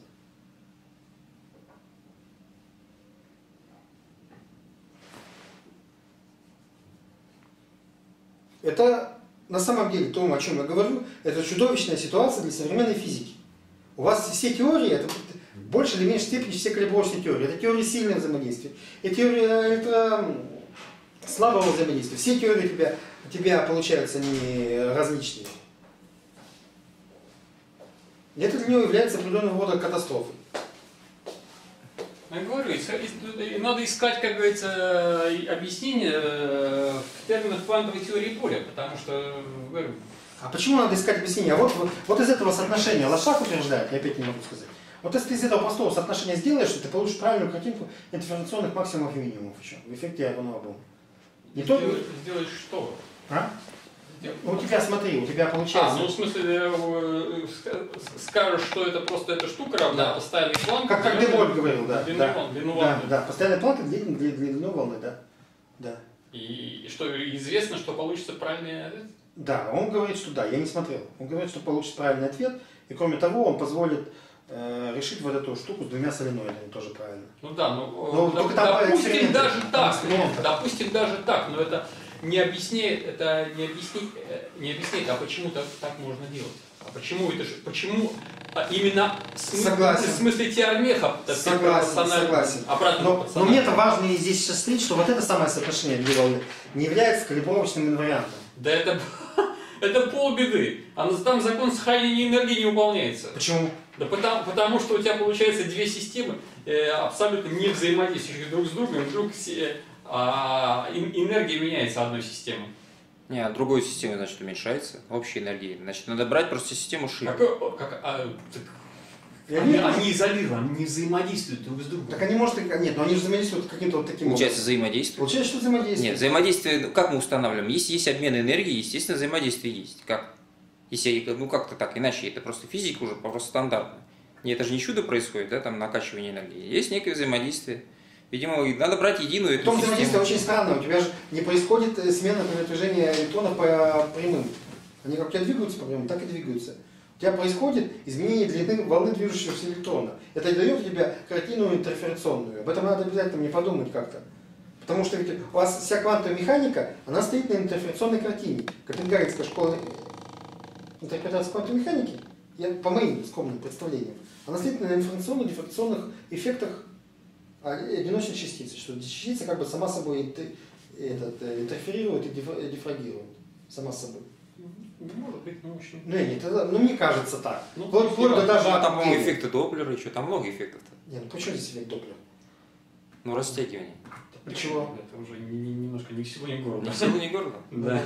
Speaker 1: Это на самом деле то, о чем я говорю, это чудовищная ситуация для современной физики. У вас все теории, это в большей или меньшей степени все калибровочные теории. Это теории сильного взаимодействия, это теории это слабого взаимодействия. Все теории у тебя, у тебя получаются не различные. И это для него является определенного рода катастрофой.
Speaker 2: Я говорю, надо искать, как говорится, объяснение в терминах квантовой теории поля, потому что... Говорю,
Speaker 1: а почему надо искать объяснение? А вот, вот из этого соотношения Лошак утверждает, я опять не могу сказать. Вот если ты из этого простого соотношения сделаешь, то ты получишь правильную картинку интерференционных максимумов и минимумов еще, в эффекте Ааронова Бома. Не
Speaker 2: сделаешь,
Speaker 1: только...
Speaker 2: сделаешь что?
Speaker 1: А? Ну, у тебя, смотри, у тебя получается...
Speaker 2: А, ну в смысле, скажешь, что это просто эта штука равна, да. Постоянный планк.
Speaker 1: Как, как Деболь говорил, да.
Speaker 2: Длину,
Speaker 1: да,
Speaker 2: длину
Speaker 1: да,
Speaker 2: волны.
Speaker 1: да, постоянный планк для длину волны, да. да.
Speaker 2: И, и что, известно, что получится правильный ответ?
Speaker 1: Да, он говорит, что да, я не смотрел. Он говорит, что получится правильный ответ, и кроме того, он позволит э, решить вот эту штуку с двумя соленоидами, тоже правильно.
Speaker 2: Ну да, ну,
Speaker 1: но,
Speaker 2: доп, допустим даже так, допустим даже так, но это не объясняет, это не объяснить, не объясняет, а почему так, так можно делать? А почему это же, почему а именно
Speaker 1: согласен.
Speaker 2: В смысле теоремеха?
Speaker 1: Согласен, согласен.
Speaker 2: Но,
Speaker 1: но мне-то важно здесь шестрить, что вот это самое соотношение две волны не является калибровочным инвариантом.
Speaker 2: Да это, это полбеды. А там закон сохранения энергии не выполняется.
Speaker 1: Почему?
Speaker 2: Да потому, потому что у тебя получается две системы э, абсолютно не взаимодействующие друг с другом, и вдруг все, а, энергия меняется одной системой.
Speaker 3: Не, а другой системы, значит, уменьшается, общей энергии. Значит, надо брать просто систему шире.
Speaker 2: Как, как, а, так, они, они изолированы, они не взаимодействуют друг с другом.
Speaker 1: Так они, может, нет, но они же взаимодействуют каким-то вот таким
Speaker 3: Получается,
Speaker 1: образом.
Speaker 3: взаимодействие.
Speaker 1: Получается, что взаимодействие.
Speaker 3: Нет, взаимодействие, как мы устанавливаем? Если есть обмен энергии, естественно, взаимодействие есть. Как? Если, ну, как-то так, иначе это просто физика уже просто стандартная. Не, это же не чудо происходит, да, там, накачивание энергии. Есть некое взаимодействие. Видимо, надо брать единую эту
Speaker 1: систему.
Speaker 3: систему.
Speaker 1: Взаимодействие очень странное. У тебя же не происходит смена передвижения электронов по прямым. Они как у тебя двигаются по прямым, так и двигаются. У тебя происходит изменение длины волны движущегося электрона. Это дает тебе картину интерференционную. Об этом надо обязательно мне подумать как-то. Потому что ведь у вас вся квантовая механика, она стоит на интерференционной картине. Копенгагенская школа интерпретации квантовой механики, я, по моим скромным представлениям, она стоит на информационно-дифракционных эффектах одиночной частицы, что частица как бы сама собой интер, этот, интерферирует и дифрагирует, сама собой.
Speaker 2: Не может быть научно.
Speaker 1: Ну, нет, это, ну, мне кажется так.
Speaker 2: Ну,
Speaker 1: вплоть, вплоть до даже
Speaker 3: да, там, по-моему,
Speaker 1: апогея.
Speaker 3: эффекты Доплера еще, там много эффектов-то.
Speaker 1: Нет, ну почему здесь эффект Доплера?
Speaker 3: Ну, растягивание.
Speaker 2: Почему? Это уже не, не, немножко ни к селу, ни к городу.
Speaker 3: Не силу, не горло?
Speaker 2: Да.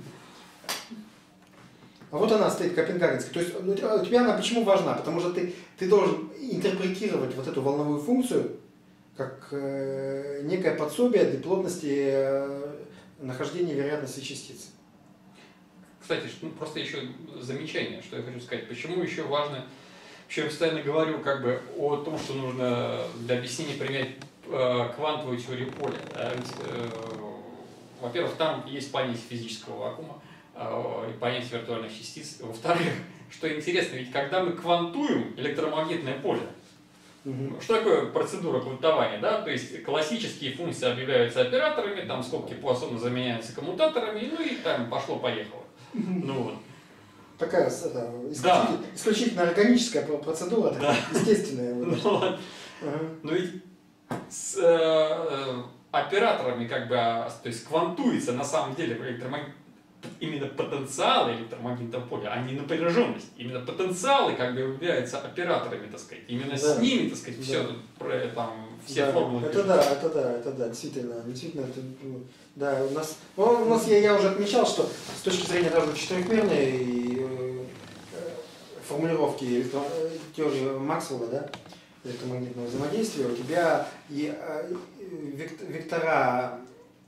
Speaker 1: А вот она стоит, Копенгагенская. То есть ну, у тебя она почему важна? Потому что ты, ты должен интерпретировать вот эту волновую функцию как э, некое подсобие для плотности э, нахождения вероятности частицы.
Speaker 2: Кстати, ну, просто еще замечание, что я хочу сказать. Почему еще важно, еще я постоянно говорю как бы о том, что нужно для объяснения применять э, квантовую теорию поля. Да? Ведь, э, во-первых, там есть понятие физического вакуума э, и понятие виртуальных частиц. Во-вторых, что интересно, ведь когда мы квантуем электромагнитное поле,
Speaker 1: Угу.
Speaker 2: что такое процедура квантования? Да? То есть классические функции объявляются операторами, там скобки Пуассона заменяются коммутаторами, ну и там пошло-поехало. Ну вот.
Speaker 1: Такая это, исключительно,
Speaker 2: Да.
Speaker 1: исключительно органическая процедура,
Speaker 2: Да.
Speaker 1: естественная.
Speaker 2: Ну, вот.
Speaker 1: Ага.
Speaker 2: Но ведь с э, операторами как бы, а, то есть квантуется на самом деле электромаг... именно потенциалы электромагнитного поля, а не напряженность. Именно потенциалы как бы являются операторами, так сказать. Именно
Speaker 1: Да.
Speaker 2: с ними, так сказать,
Speaker 1: Да.
Speaker 2: все про, там, все
Speaker 1: Да,
Speaker 2: формулы.
Speaker 1: это
Speaker 2: пишут.
Speaker 1: да, это да, это да, действительно, действительно, это, ну, да, у нас, ну, у нас я, я уже отмечал, что с точки зрения даже четырехмерной э, э, формулировки электро, э, теории Максвелла, да, электромагнитного взаимодействия, у тебя и, э, век- вектора,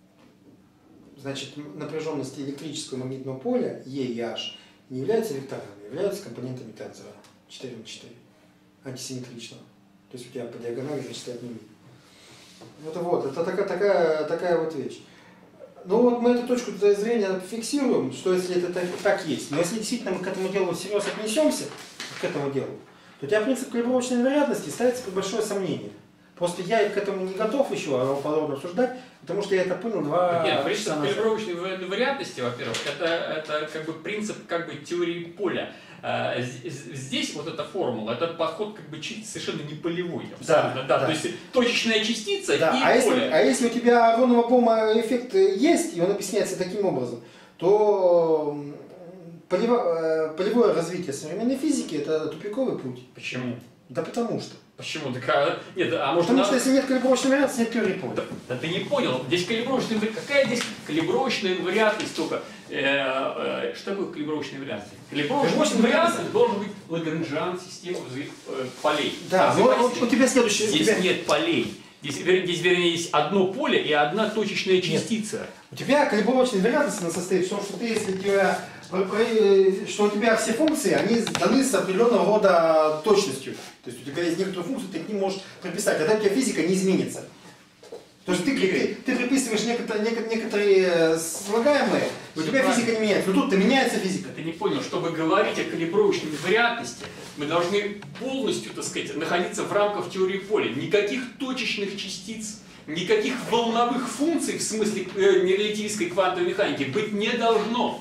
Speaker 1: значит, напряженности электрического магнитного поля E и H не являются векторами, являются компонентами тензора четыре на четыре, антисимметричного. То есть у тебя по диагонали зачисляют нули. Это вот, это такая, такая, такая вот вещь. Ну вот мы эту точку зрения фиксируем, что если это так, так есть. Но если действительно мы к этому делу всерьез отнесемся, к этому делу, то у тебя принцип калибровочной вероятности ставится под большое сомнение. Просто я к этому не готов еще а подробно обсуждать, потому что я это понял два
Speaker 2: Нет,
Speaker 1: часа
Speaker 2: принцип
Speaker 1: назад.
Speaker 2: калибровочной вариантности, во-первых, это, это как бы принцип как бы теории поля. А, Здесь вот эта формула, этот подход как бы чи- совершенно не полевой. Абсолютно, да,
Speaker 1: да.
Speaker 2: То есть точечная частица
Speaker 1: Да,
Speaker 2: и
Speaker 1: а, если,
Speaker 2: поле.
Speaker 1: а если у тебя Аронова-Бома эффект есть, и он объясняется таким образом, то м, полево- э, полевое развитие современной физики – это тупиковый путь.
Speaker 2: Почему?
Speaker 1: Да потому что.
Speaker 2: Почему? Так, а, нет, а может
Speaker 1: Потому
Speaker 2: на-
Speaker 1: что если нет калибровочной вероятности, нет теории поля.
Speaker 2: Да, да ты не понял, здесь калибровочная инвариантность. Какая здесь калибровочная инвариантность только? Э, э, что такое калибровочная инвариантность? Калибровочная
Speaker 1: Калибровочная
Speaker 2: инвариантность должен быть Лагранжан системы взаи- э, полей.
Speaker 1: Да,
Speaker 2: А
Speaker 1: но вот
Speaker 2: взаимодействие.
Speaker 1: у тебя следующее. у
Speaker 2: Здесь
Speaker 1: тебя,
Speaker 2: нет полей. Здесь, вер- здесь, вернее, есть одно поле и одна точечная частица.
Speaker 1: у тебя калибровочная вероятность она состоит в том, что ты, если у тебя, про- про- что у тебя все функции, они даны с определенного рода точностью. То есть у тебя есть некоторую функцию, ты к ним можешь прописать, а тогда у тебя физика не изменится. То есть ты, ты, ты приписываешь некоторые, некоторые, некоторые слагаемые, у тебя
Speaker 2: Правильно.
Speaker 1: физика не меняется. Но тут-то меняется физика.
Speaker 2: Ты не понял, чтобы говорить о калибровочной инвариантности, мы должны полностью, так сказать, находиться в рамках теории поля. Никаких точечных частиц, никаких волновых функций в смысле э, релятивистской квантовой механики быть не должно.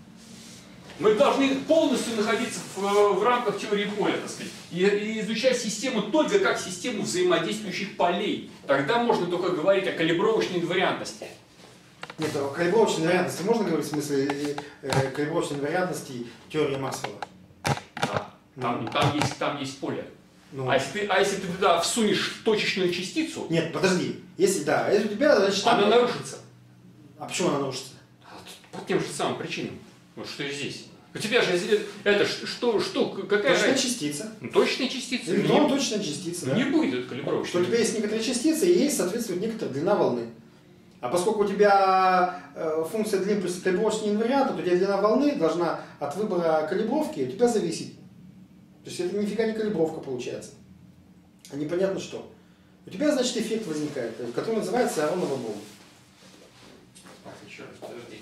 Speaker 2: Мы должны полностью находиться в, в рамках теории поля, так сказать, и, и изучать систему только как систему взаимодействующих полей. Тогда можно только говорить о калибровочной инвариантности.
Speaker 1: Нет, о калибровочной инвариантности можно говорить в смысле э, калибровочной инвариантности теории Максвелла?
Speaker 2: Да. Там, там, есть, там есть поле.
Speaker 1: Ну,
Speaker 2: А если, ты, а если ты туда всунешь точечную частицу,
Speaker 1: нет, подожди. Если да, а если у тебя, значит, там...
Speaker 2: она нарушится.
Speaker 1: А почему она нарушится?
Speaker 2: По тем же самым причинам. Вот что и здесь. У тебя же здесь- это ш- что, что, какая
Speaker 1: Точная
Speaker 2: разница?
Speaker 1: частица.
Speaker 2: Ну, точная частица.
Speaker 1: Электрон
Speaker 2: Не,
Speaker 1: точная частица, да.
Speaker 2: не будет это
Speaker 1: Что
Speaker 2: калибровочной.
Speaker 1: у тебя есть некоторые частицы и есть, соответствует некоторая длина волны. А поскольку у тебя э, функция длины плюс калибровочный инвариант, то у тебя длина волны должна от выбора калибровки у тебя зависеть. То есть это нифига не калибровка получается. А непонятно что. У тебя, значит, эффект возникает, который называется Аронова Бома.
Speaker 2: Так, еще раз, подожди.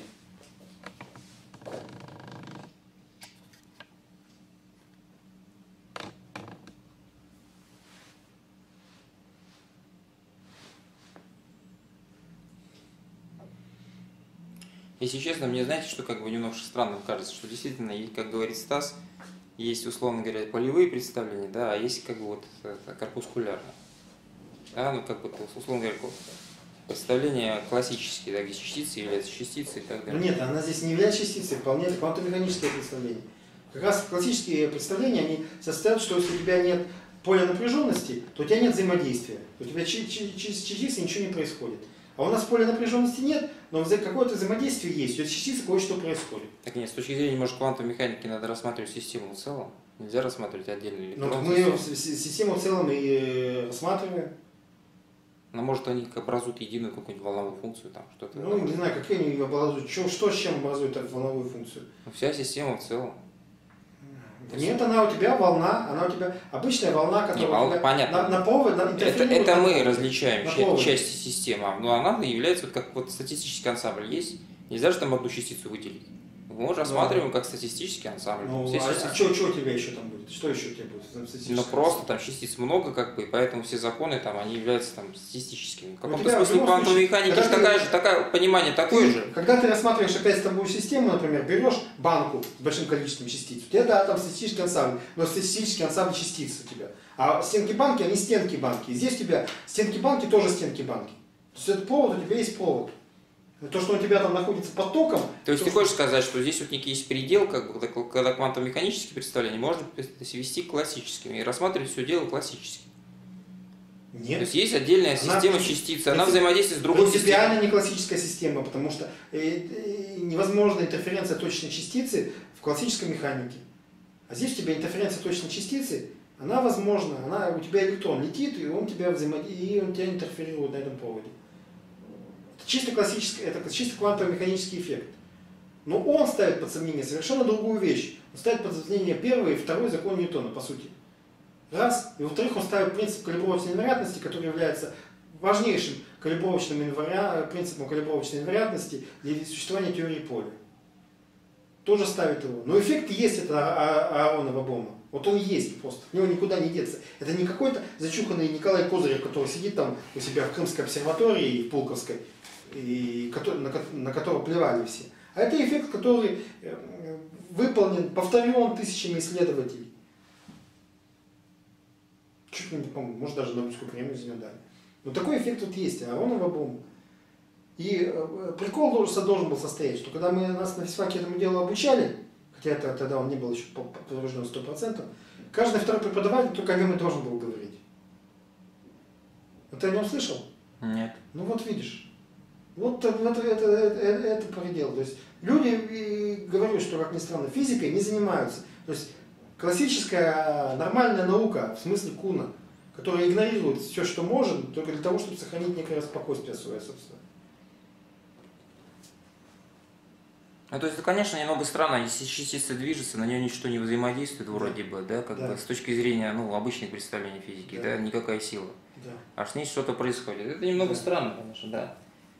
Speaker 3: Если честно, мне, знаете, что как бы немножко странным кажется, что действительно, есть, как говорит Стас, есть, условно говоря, полевые представления, да, а есть как бы вот это, корпускулярные. Да, ну как бы, условно говоря, представление классические, да, где частицы являются частицей и так далее.
Speaker 1: Ну нет, она здесь не является частицей, вполне это квантомеханическое представление. Как раз классические представления, они состоят, что если у тебя нет поля напряженности, то у тебя нет взаимодействия. У тебя через частицы ничего не происходит. А у нас поля напряженности нет, но какое-то взаимодействие есть. У частицы кое-что происходит.
Speaker 3: Так нет, с точки зрения, может, квантовой механики надо рассматривать систему в целом. Нельзя рассматривать отдельные электроны.
Speaker 1: Ну, мы систему в целом и рассматриваем.
Speaker 3: Но может они образуют единую какую-нибудь волновую функцию, там что-то.
Speaker 1: Ну, не знаю, какие они образуют, что, что с чем образует волновую функцию.
Speaker 3: Ну, вся система в целом.
Speaker 1: Нет, она у тебя волна, она у тебя обычная волна, которая
Speaker 3: не, волна,
Speaker 1: у тебя
Speaker 3: понятно.
Speaker 1: на, на провод, на
Speaker 3: это, это мы различаем
Speaker 1: на
Speaker 3: части системы, но она является вот как вот статистический ансамбль есть. Нельзя же там одну частицу выделить. Мы же рассматриваем как статистический ансамбль.
Speaker 1: Ну,
Speaker 3: все
Speaker 1: а,
Speaker 3: частицы...
Speaker 1: а что, что у тебя еще там будет? Что еще у тебя будет?
Speaker 3: Ну просто там частиц много, как бы, и поэтому все законы там, они являются там статистическими. В каком-то
Speaker 1: тебя,
Speaker 3: смысле квантовой механики же такая же, такая, понимание такое
Speaker 1: ты,
Speaker 3: же.
Speaker 1: Когда ты рассматриваешь опять тобой систему, например, берешь банку с большим количеством частиц, у тебя, да, там статистический ансамбль, но статистический ансамбль частиц у тебя. А стенки банки, они стенки банки. И здесь у тебя стенки банки тоже стенки банки. То есть этот провод, у тебя есть провод. То, что у тебя там находится под током...
Speaker 3: То есть
Speaker 1: то,
Speaker 3: ты хочешь сказать, что здесь вот некий есть предел, как бы, когда квантово-механические представления можно свести к классическим и рассматривать все дело классически?
Speaker 1: Нет.
Speaker 3: То есть есть отдельная
Speaker 1: она,
Speaker 3: система частиц, она взаимодействует с другой системой.
Speaker 1: Принципиально не классическая система, потому что невозможна интерференция точной частицы в классической механике. А здесь у тебя интерференция точной частицы, она возможна, она, у тебя электрон летит, и он тебя взаимодействует, и он тебя интерферирует на этом проводе. Чисто классический, это чисто квантово-механический эффект. Но он ставит под сомнение совершенно другую вещь. Он ставит под сомнение первый и второй закон Ньютона, по сути. Раз. И во-вторых, он ставит принцип калибровочной инвариантности, который является важнейшим калибровочным инвари... принципом калибровочной инвариантности для существования теории поля. Тоже ставит его. Но эффект есть, это Ааронова бомба. Вот он есть просто, от него никуда не деться. Это не какой-то зачуханный Николай Козырев, который сидит там у себя в Крымской обсерватории и в Пулковской, и на, на которого плевали все. А это эффект, который выполнен, повторен тысячами исследователей. Чуть ли не помню, может даже Нобелевскую премию за него дали. Но такой эффект вот есть, Ааронова бомба. И прикол должен, должен был состоять, что когда мы нас на физфаке этому делу обучали, хотя это, тогда он не был еще подтвержден сто процентов, каждый второй преподаватель только о нем и должен был говорить. А ты о нем слышал?
Speaker 3: Нет.
Speaker 1: Ну вот видишь. Вот это, это, это, это, это предел. То есть люди, и говорю, что, как ни странно, физикой не занимаются. То есть классическая нормальная наука, в смысле Куна, которая игнорирует все, что может, только для того, чтобы сохранить некое спокойствие свое, собственно.
Speaker 3: Ну, то есть, это, конечно, немного странно, если частица движется, на нее ничто не взаимодействует вроде бы, да, как да. бы с точки зрения, ну, обычных представлений физики, да, да никакая сила.
Speaker 1: Да.
Speaker 3: А с ней что-то происходит. Это немного да. странно, конечно, да.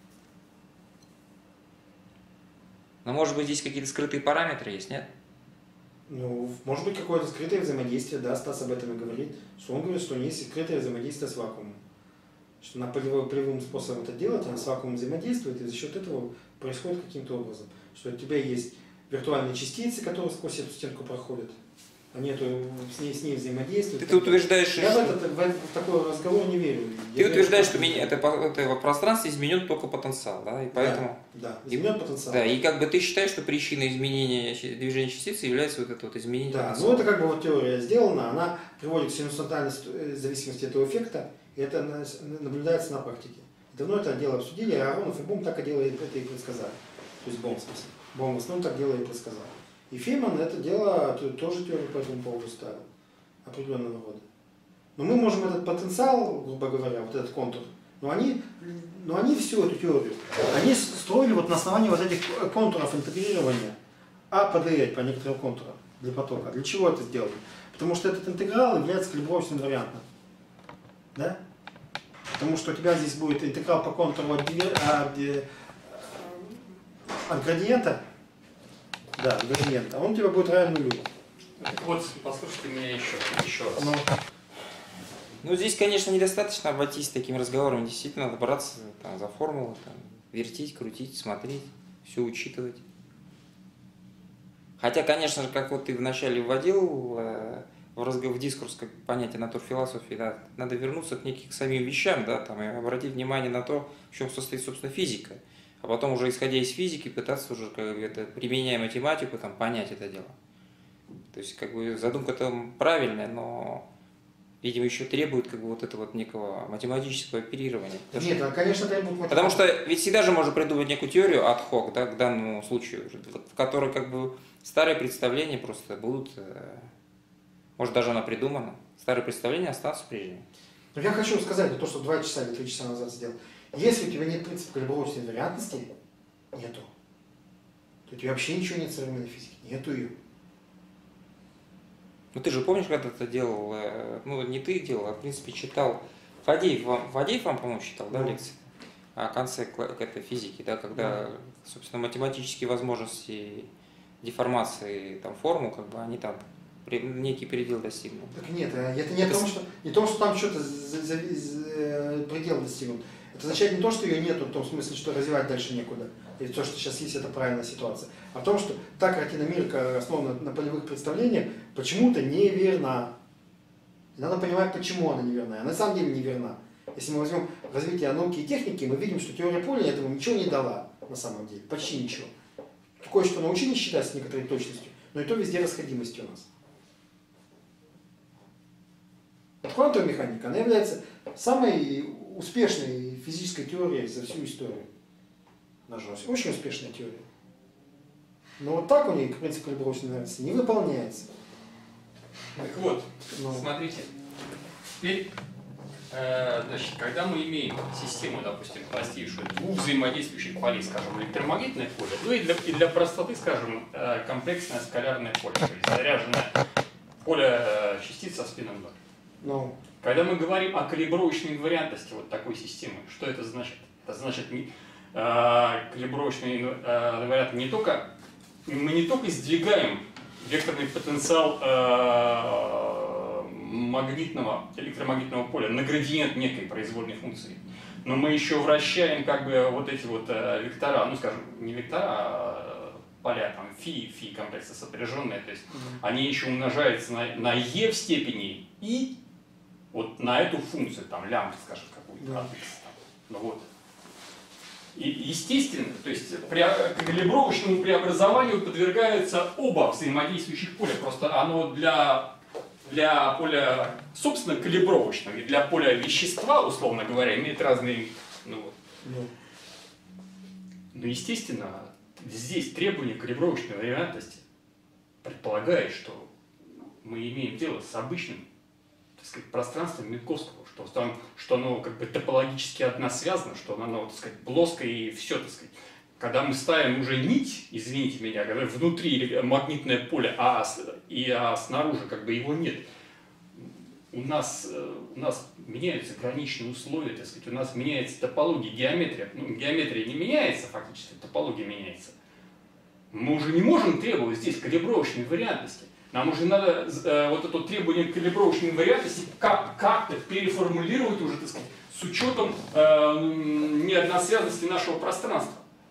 Speaker 3: Но, может быть, здесь какие-то скрытые параметры есть, нет?
Speaker 1: Ну, может быть, какое-то скрытое взаимодействие, да, Стас об этом и говорит, что он говорит, что есть скрытое взаимодействие с вакуумом. Что она полевым способом это делает, она с вакуумом взаимодействует, и за счет этого происходит каким-то образом. Что у тебя есть виртуальные частицы, которые сквозь эту стенку проходят, они эту, с, ней, с ней взаимодействуют.
Speaker 3: Ты, ты утверждаешь,
Speaker 1: Я
Speaker 3: что...
Speaker 1: в, этот, в, в такой разговор не верю.
Speaker 3: Ты Я утверждаешь, верю, что это, это пространство изменен только потенциал, да? И поэтому...
Speaker 1: Да, да, изменен потенциал.
Speaker 3: Да, и как бы ты считаешь, что причиной изменения движения частицы является вот это вот изменение
Speaker 1: да,
Speaker 3: потенциала.
Speaker 1: Ну это как бы вот теория сделана, она приводит к синусонтальной зависимости этого эффекта, и это наблюдается на практике. Давно это дело обсудили, а Аронов и Бом так и делали, это и предсказали. То есть Бом в смысле. Бом в основном так дело и предсказал. И Фейман это дело тоже теорию по этому поводу ставил, определенного рода. Но мы можем этот потенциал, грубо говоря, вот этот контур, но они, но они всю эту теорию, они строили вот на основании вот этих контуров интегрирования А по дэ по некоторым контурам для потока. Для чего это сделали? Потому что этот интеграл является калибровочным вариантом. Да? Потому что у тебя здесь будет интеграл по контуру от, от, от градиента, да, градиента, он у тебя будет равен нулю.
Speaker 2: Вот, послушайте меня еще, еще раз.
Speaker 1: Ну,
Speaker 3: ну, здесь, конечно, недостаточно обойтись таким разговором. Действительно, надо браться там, за формулы, там, вертеть, крутить, смотреть, все учитывать. Хотя, конечно же, как вот ты вначале вводил, в, разговор, в дискурс как понятие натурфилософии, да, надо вернуться к неким к самим вещам, да, там, и обратить внимание на то, в чем состоит, собственно, физика. А потом уже, исходя из физики, пытаться уже, как это, применяя математику, там, понять это дело. То есть, как бы, задумка там правильная, но, видимо, еще требует, как бы, вот этого вот некого математического оперирования.
Speaker 1: Нет,
Speaker 3: что,
Speaker 1: конечно, требует математики.
Speaker 3: потому что ведь всегда же можно придумать некую теорию ad hoc, да, к данному случаю, в которой, как бы, старые представления просто будут, может, даже она придумана, старые представления останутся прежними.
Speaker 1: Но я хочу сказать, то, что два часа или три часа назад сделал. Если у тебя нет принципа калибровочной инвариантности, нету. То у тебя вообще ничего нет в современной физике. Нету ее.
Speaker 3: Ну ты же помнишь, когда ты делал, ну не ты делал, а в принципе читал, Фадеев вам, Фадеев вам, по-моему, читал, да,
Speaker 1: Ну.
Speaker 3: лекции? О конце этой физики, да, когда, собственно, математические возможности деформации там, формул, как бы они там при- некий предел достигнут.
Speaker 1: Так нет, это не о том, что, не то, что там что-то за- за- за- предел достигнут. Это означает не то, что ее нету, в том смысле, что развивать дальше некуда. И то, что сейчас есть, это правильная ситуация. А в том, что та картина мира, которая основана на полевых представлениях, почему-то неверна. И надо понимать, почему она неверна. А на самом деле неверна. Если мы возьмем развитие науки и техники, мы видим, что теория поля этому ничего не дала на самом деле. Почти ничего. Кое-что научились считать с некоторой точностью, но и то везде расходимости у нас. Вот квантовая механика, она является самой успешной физической теорией за всю историю. Она же очень успешная теория. Но вот так у нее принцип калибровочной инвариантности не выполняется.
Speaker 2: Так вот,
Speaker 1: Ну.
Speaker 2: смотрите, теперь, э, значит, когда мы имеем систему, допустим, простейшую, двух взаимодействующих полей, скажем, электромагнитное поле, ну и для, и для простоты, скажем, э, комплексное скалярное поле, то есть заряженное поле э, частиц со спином ноль.
Speaker 1: Ну,
Speaker 2: Когда мы говорим о калибровочной инвариантности вот такой системы, что это значит? Это значит, не, э, калибровочная э, инвариант не только, мы не только сдвигаем векторный потенциал э, магнитного, электромагнитного поля на градиент некой произвольной функции, но мы еще вращаем как бы вот эти вот э, вектора, ну скажем, не вектора, а поля, там, фи, фи комплексы сопряженные, то есть mm-hmm. они еще умножаются на, на е в степени и вот на эту функцию, там, лямбда, скажем, какую-то,
Speaker 1: да.
Speaker 2: от x, там, ну вот. И, естественно, то есть при калибровочному преобразованию подвергаются оба взаимодействующих поля, просто оно для, для поля, собственно, калибровочного и для поля вещества, условно говоря, имеет разные, ну вот.
Speaker 1: ну.
Speaker 2: Но, естественно, здесь требование калибровочной инвариантности предполагает, что мы имеем дело с обычным, так сказать, пространством Минковского, что, там, что оно как бы топологически односвязано, что оно, так сказать, плоское и все, так сказать. Когда мы ставим уже нить, извините меня, когда внутри магнитное поле, а, и, а снаружи как бы его нет, у нас, у нас меняются граничные условия, так сказать, у нас меняется топология, геометрия. Ну, геометрия не меняется фактически, топология меняется. Мы уже не можем требовать здесь калибровочной инвариантности. Нам уже надо э, вот это требование калибровочной инвариантности как, как-то переформулировать уже, так сказать, с учетом э, неодносвязанности нашего пространства.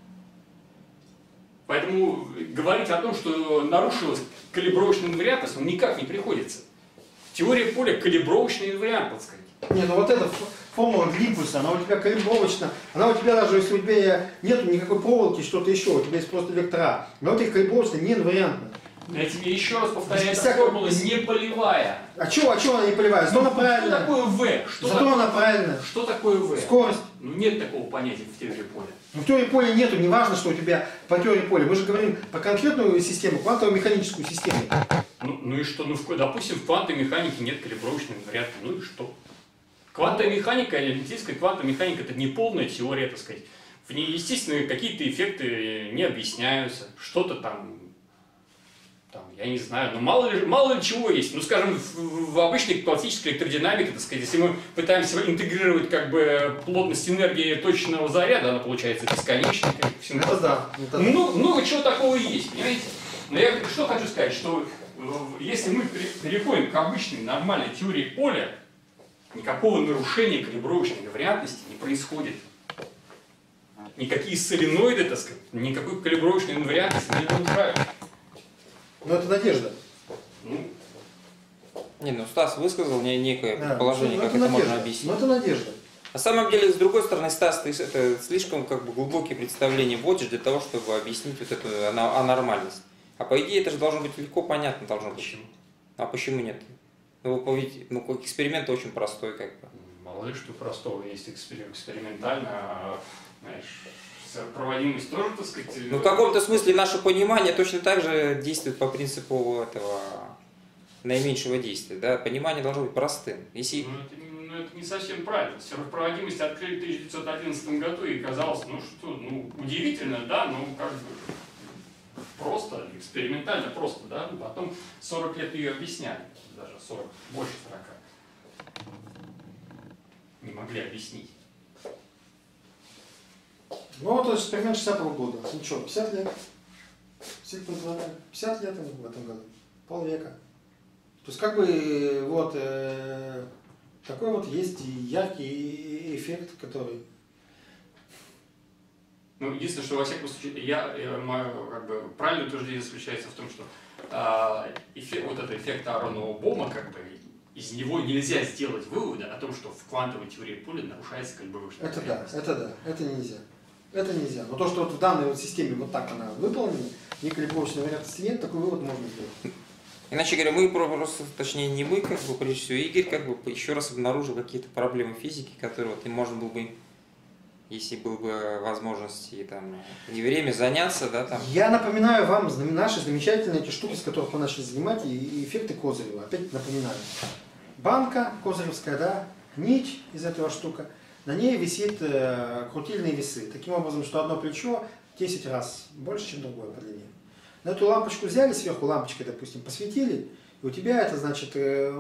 Speaker 2: Поэтому говорить о том, что нарушилась калибровочная инвариантность, ну, никак не приходится. Теория поля калибровочный инвариант, так сказать.
Speaker 1: Не, ну вот эта формула импульса, она у тебя калибровочна, она у тебя даже, если у тебя нет никакой проволоки, что-то еще, у тебя есть просто вектора, но вот их калибровочная не инвариантна.
Speaker 2: Я тебе еще раз повторяю,
Speaker 1: Без
Speaker 2: эта
Speaker 1: всякого-
Speaker 2: формула не полевая.
Speaker 1: А чего, а чего она не поливает? Зато она
Speaker 2: Что
Speaker 1: правильная.
Speaker 2: такое В? Что,
Speaker 1: Зато
Speaker 2: такое,
Speaker 1: она правильная.
Speaker 2: что такое В?
Speaker 1: Скорость.
Speaker 2: Ну нет такого понятия в теории поля.
Speaker 1: Ну, в теории поля нету, не важно, что у тебя по теории поля. Мы же говорим про конкретную систему, квантово-механическую систему.
Speaker 2: Ну, ну и что? Ну, в, допустим, в квантовой механике нет калибровочного инварианта. Ну и что? Квантовая механика, элементарная квантовая механика — это не полная теория, так сказать. В ней, естественно, какие-то эффекты не объясняются. Что-то там, там, я не знаю, но мало ли, мало ли чего есть. Ну, скажем, в, в обычной классической электродинамике, так сказать, если мы пытаемся интегрировать как бы плотность энергии точечного заряда, она получается бесконечной. Как всему
Speaker 1: Это да. Это да.
Speaker 2: много, много чего такого есть, понимаете? Но я что хочу сказать, что э, если мы переходим к обычной нормальной теории поля, никакого нарушения калибровочной инвариантности не происходит. Никакие соленоиды, так сказать, никакой калибровочной инвариантности не нарушают.
Speaker 1: Но это надежда.
Speaker 2: Ну,
Speaker 3: Не, ну Стас высказал мне некое
Speaker 1: Да,
Speaker 3: предположение,
Speaker 1: ну,
Speaker 3: как это
Speaker 1: надежда.
Speaker 3: можно объяснить.
Speaker 1: Ну это надежда.
Speaker 3: На самом деле, с другой стороны, Стас, ты это слишком как бы глубокие представления вводишь для того, чтобы объяснить вот эту ана- анормальность. А по идее это же должно быть легко понятно должно быть.
Speaker 2: Почему?
Speaker 3: А почему нет? Ну, вы ведь, ну эксперимент очень простой как бы.
Speaker 2: Мало ли что простого есть экспери- экспериментально, а, знаешь, проводимость тоже, так сказать...
Speaker 3: Ну в каком-то смысле наше понимание точно так же действует по принципу этого наименьшего действия. Да? Понимание должно быть простым. Если...
Speaker 2: Ну, это, ну, это не совсем правильно. Проводимость открыли в тысяча девятьсот одиннадцатом году, и казалось, ну что, ну удивительно, да, ну как бы просто, экспериментально просто, да, ну, потом сорок лет ее объясняли, даже сорок, больше сорока. Не могли объяснить.
Speaker 1: Ну вот этот эксперимент шестидесятого года. Ну что, пятьдесят лет? пятьдесят лет в этом году. Полвека. То есть как бы вот э, такой вот есть яркий эффект, который...
Speaker 2: Ну, единственное, что во всяком случае, я, я мое как бы правильное утверждение заключается в том, что э, эффект, вот этот эффект Ааронова Бома, как бы из него нельзя сделать выводы о том, что в квантовой теории поля нарушается как бы высшая
Speaker 1: Это да,
Speaker 2: вероятность.
Speaker 1: это да, это нельзя. Это нельзя. Но то, что вот в данной вот системе вот так она выполнена, некалибровочной вероятности нет, такой вывод можно сделать.
Speaker 3: Иначе говоря, мы просто, точнее не мы, как бы, прежде всего, Игорь, как бы еще раз обнаружил какие-то проблемы физики, которые вот, и можно было бы, если было бы возможность и там не время заняться, да, там.
Speaker 1: Я напоминаю вам наши замечательные эти штуки, с которых мы начали занимать, и, и эффекты Козырева. Опять напоминаю. Банка козыревская, да, нить из этого штука, на ней висит э, крутильные весы. Таким образом, что одно плечо десять раз больше, чем другое по длине. На эту лампочку взяли сверху, лампочкой, допустим, посветили, и у тебя это, значит, э,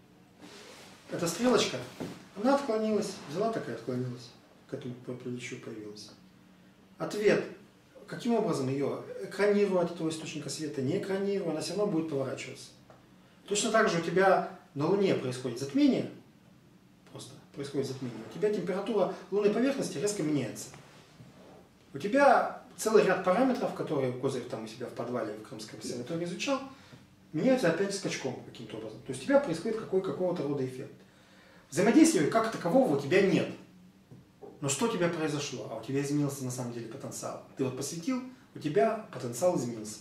Speaker 1: эта стрелочка, она отклонилась, взяла такая, отклонилась, к этому плечу появилась. Ответ. Каким образом ее экранируя от этого источника света, не экранируя, она все равно будет поворачиваться. Точно так же у тебя на Луне происходит затмение, просто происходит затмение, у тебя температура лунной поверхности резко меняется. У тебя целый ряд параметров, которые Козырев там у себя в подвале в Крымской обсерватории изучал, меняются опять скачком каким-то образом. То есть у тебя происходит какой, какого-то рода эффект. Взаимодействия как такового у тебя нет. Но что у тебя произошло? А у тебя изменился на самом деле потенциал. Ты вот посветил, у тебя потенциал изменился.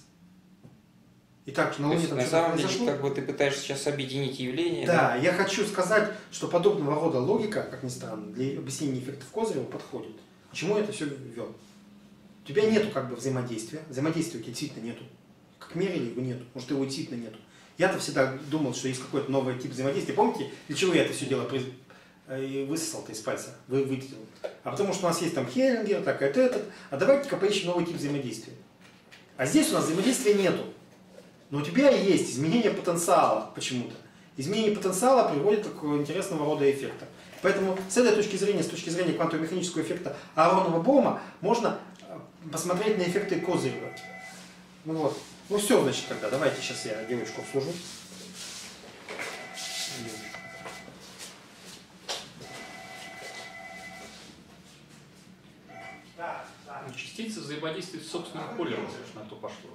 Speaker 1: И так, на Луне там
Speaker 3: на
Speaker 1: что-то
Speaker 3: самом деле,
Speaker 1: произошло.
Speaker 3: как бы ты пытаешься сейчас объединить явления.
Speaker 1: Да,
Speaker 3: Да,
Speaker 1: я хочу сказать, что подобного рода логика, как ни странно, для объяснения эффектов Козырева подходит. К чему я это все ввел? У тебя нету как бы взаимодействия. Взаимодействия у тебя действительно нету. Как мерили, его нету. Может, его действительно нету. Я-то всегда думал, что есть какой-то новый тип взаимодействия. Помните, для чего я это все дело произ... и высосал-то из пальца? Вы вытянул. А потому что у нас есть там Хеллингер, так, это, этот. А давайте-ка поищем новый тип взаимодействия. А здесь у нас взаимодействия нету. Но у тебя есть изменение потенциала почему-то. Изменение потенциала приводит к интересного рода эффектам. Поэтому с этой точки зрения, с точки зрения квантово-механического эффекта Ааронова-Бома, можно посмотреть на эффекты Козырева. Ну вот. Ну все, значит, тогда. Давайте сейчас я девочку обслужу.
Speaker 2: Частицы взаимодействуют с собственным полем, если на то пошло.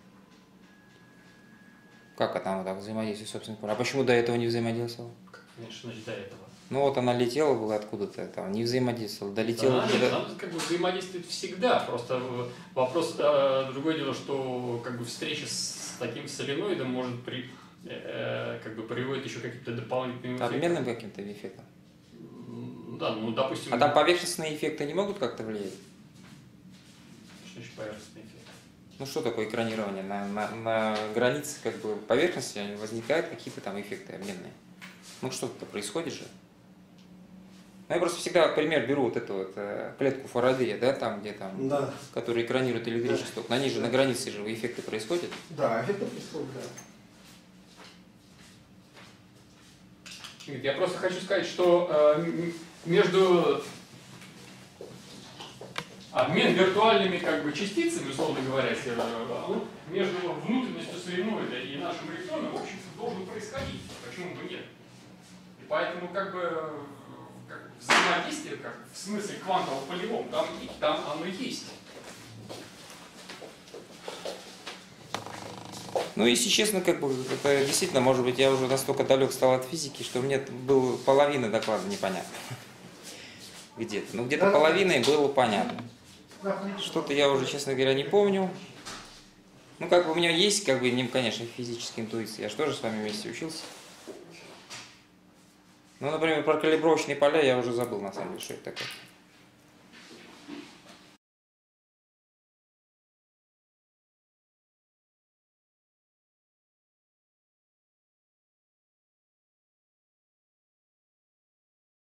Speaker 3: Как она вот так взаимодействует с собственным полем? А почему до этого не взаимодействовала?
Speaker 2: Конечно, до этого.
Speaker 3: Ну вот она летела была откуда-то, там, не взаимодействовала, долетела.
Speaker 2: Да, нет, она как бы взаимодействует всегда. Просто вопрос, э, другое дело, что как бы встреча с таким соленоидом может при, э, как бы приводит еще каким-то дополнительным эффектам.
Speaker 3: Обменным каким-то эффектом.
Speaker 2: Да, ну допустим.
Speaker 3: А там поверхностные эффекты не могут как-то влиять?
Speaker 2: Что еще поверхностный эффект?
Speaker 3: Ну что такое экранирование? На, на, на границе как бы поверхности возникают какие-то там эффекты обменные. Ну что-то происходит же. Ну, я просто всегда пример беру вот эту вот э, клетку Фарадея, да, там, где там,
Speaker 1: Да.
Speaker 3: который экранирует электрический ток. На ней же, на границе же эффекты происходят.
Speaker 1: Да, эффекты происходят, да.
Speaker 2: Я просто хочу сказать, что э, между обмен виртуальными как бы частицами, условно говоря, э, между внутренностью соленоида и нашим электроном, в общем-то, должен происходить. Почему бы нет? И поэтому как бы как взаимодействие, как в смысле квантово-полевом, там, там оно есть.
Speaker 3: Ну, если честно, как бы, это действительно, может быть, я уже настолько далек стал от физики, что мне было половина доклада непонятно. Где-то. Ну, где-то половиной было понятно. Что-то я уже, честно говоря, не помню. Ну, как бы у меня есть, как бы, конечно, физическая интуиция. Я же тоже с вами вместе учился. Ну, например, про калибровочные поля я уже забыл, на самом деле, что это такое.